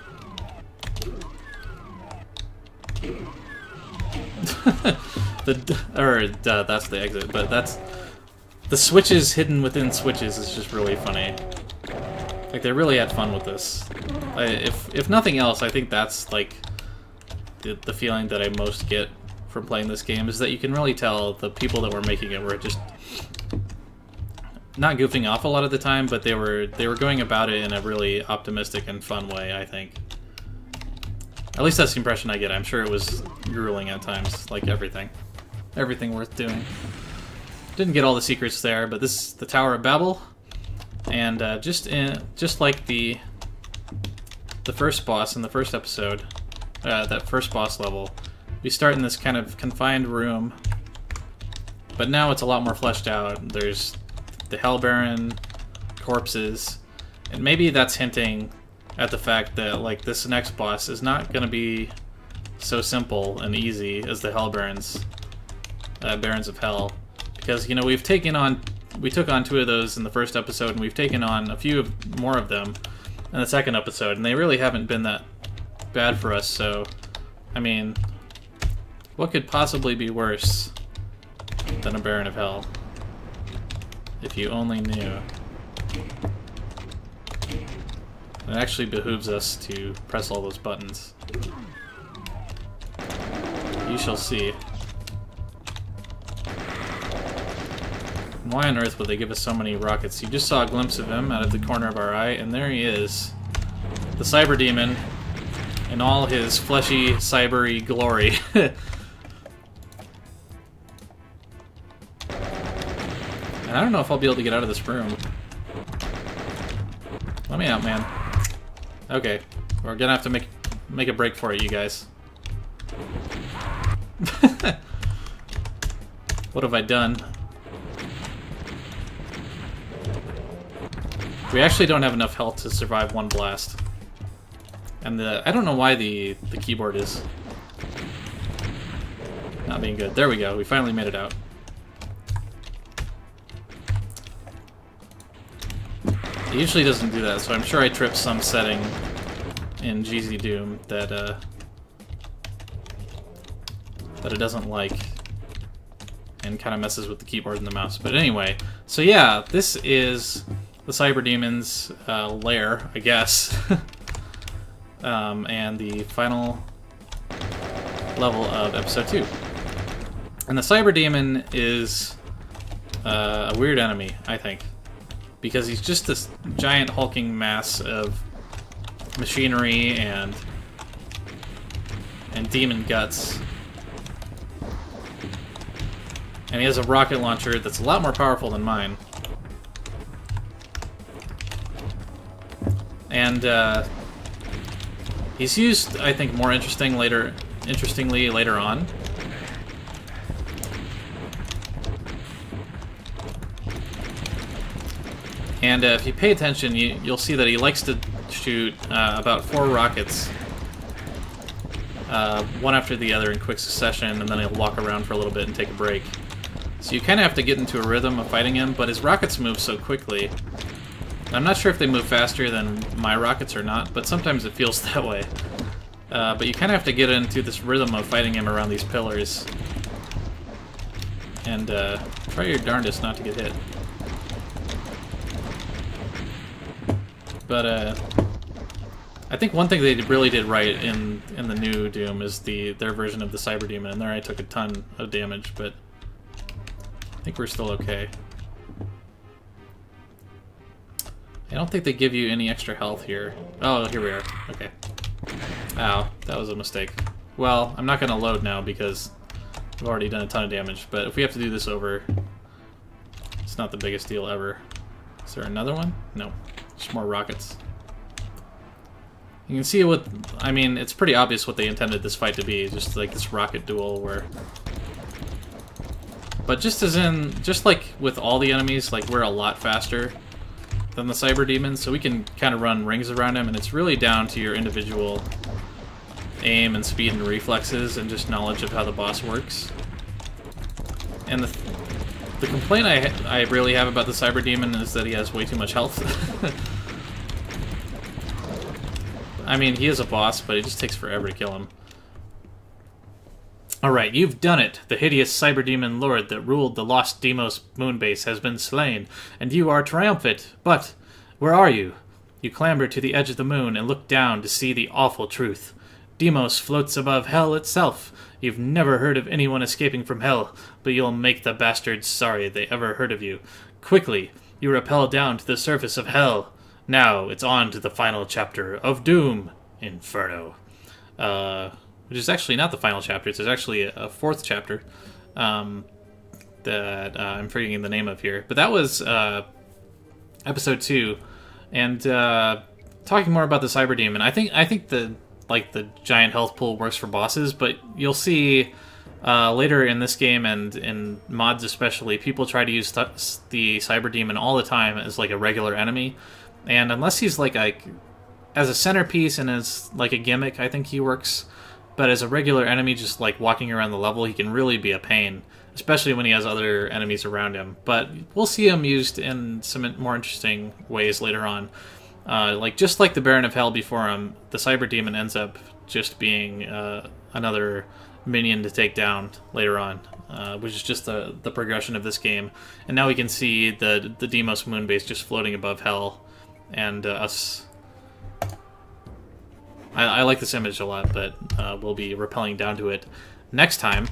That's the exit, but that's... The switches hidden within switches is just really funny. Like, they really had fun with this. If nothing else, I think that's, like, the feeling that I most get from playing this game, is that you can really tell the people that were making it were just... not goofing off a lot of the time, but they were going about it in a really optimistic and fun way, I think. At least that's the impression I get. I'm sure it was grueling at times, like everything. Everything worth doing. Didn't get all the secrets there, but this is the Tower of Babel. And just like the first boss in the first episode, that first boss level, we start in this kind of confined room, but now it's a lot more fleshed out. There's the Hell Baron, corpses, and maybe that's hinting at the fact that, like, this next boss is not going to be so simple and easy as the Hell Barons, Barons of Hell, because, you know, we took on 2 of those in the first episode, and we've taken on a few more of them in the second episode, and they really haven't been that bad for us. So, I mean, what could possibly be worse than a Baron of Hell? If you only knew. It actually behooves us to press all those buttons. You shall see. Why on earth would they give us so many rockets? You just saw a glimpse of him out of the corner of our eye, and there he is. The Cyber Demon in all his fleshy, cybery glory. And I don't know if I'll be able to get out of this room. Let me out, man. Okay. We're gonna have to make a break for it, you guys. What have I done? We actually don't have enough health to survive one blast. And I don't know why the keyboard is not being good. There we go. We finally made it out. It usually doesn't do that, so I'm sure I tripped some setting in GZ Doom that it doesn't like and kind of messes with the keyboard and the mouse. But anyway, so yeah, this is the Cyber Demon's lair, I guess. And the final level of episode 2. And the Cyber Demon is a weird enemy, I think, because he's just this giant hulking mass of machinery and demon guts. And he has a rocket launcher that's a lot more powerful than mine. And he's used, I think, more interestingly later on. And if you pay attention, you'll see that he likes to shoot about 4 rockets, one after the other in quick succession, and then he'll walk around for a little bit and take a break. So you kind of have to get into a rhythm of fighting him, but his rockets move so quickly. I'm not sure if they move faster than my rockets or not, but sometimes it feels that way. But you kind of have to get into this rhythm of fighting him around these pillars. And try your darndest not to get hit. But I think one thing they really did right in the new Doom is their version of the Cyber Demon, and there I took a ton of damage, but I think we're still okay. I don't think they give you any extra health here. Oh, here we are. Okay. Ow, that was a mistake. Well, I'm not going to load now because I've already done a ton of damage, but if we have to do this over, it's not the biggest deal ever. Is there another one? No. Just more rockets. You can see what... I mean, it's pretty obvious what they intended this fight to be. Just like this rocket duel where... But just like with all the enemies, like we're a lot faster than the Cyber Demon, so we can kind of run rings around him, and it's really down to your individual aim and speed and reflexes and just knowledge of how the boss works. And the complaint I really have about the Cyber Demon is that he has way too much health. I mean, he is a boss, but it just takes forever to kill him. Alright, you've done it. The hideous Cyber Demon Lord that ruled the lost Deimos Moon Base has been slain, and you are triumphant. But, where are you? You clamber to the edge of the moon and look down to see the awful truth. Deimos floats above hell itself. You've never heard of anyone escaping from hell, but you'll make the bastards sorry they ever heard of you. Quickly, you rappel down to the surface of hell. Now, it's on to the final chapter of Doom, Inferno. Which is actually not the final chapter. It's actually a 4th chapter that I'm forgetting the name of here. But that was episode 2, and talking more about the Cyber Demon. I think the giant health pool works for bosses, but you'll see later in this game and in mods especially, people try to use the Cyber Demon all the time as like a regular enemy, and unless he's like as a centerpiece and as like a gimmick, I think he works. But as a regular enemy, just like walking around the level, he can really be a pain, especially when he has other enemies around him. But we'll see him used in some more interesting ways later on. Just like the Baron of Hell before him, the Cyber Demon ends up just being another minion to take down later on, which is just the progression of this game. And now we can see the Deimos Moon Base just floating above hell, and us... I like this image a lot, but we'll be rappelling down to it next time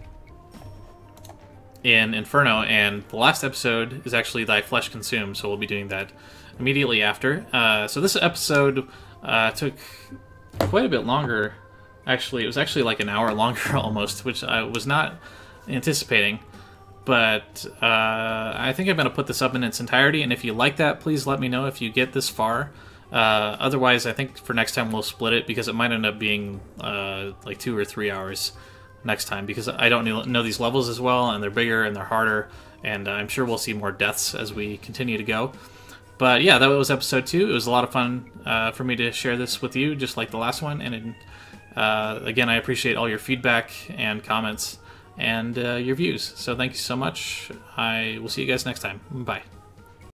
in Inferno, and the last episode is actually Thy Flesh Consumed, so we'll be doing that immediately after. So this episode took quite a bit longer. Actually, it was actually like an hour longer almost, which I was not anticipating. But I think I'm going to put this up in its entirety, and if you like that, please let me know if you get this far. Otherwise, I think for next time we'll split it, because it might end up being like 2 or 3 hours next time, because I don't know these levels as well, and they're bigger and they're harder, and I'm sure we'll see more deaths as we continue to go. But yeah, that was episode 2. It was a lot of fun for me to share this with you, just like the last one. And again, I appreciate all your feedback and comments and your views. So thank you so much. I will see you guys next time. Bye.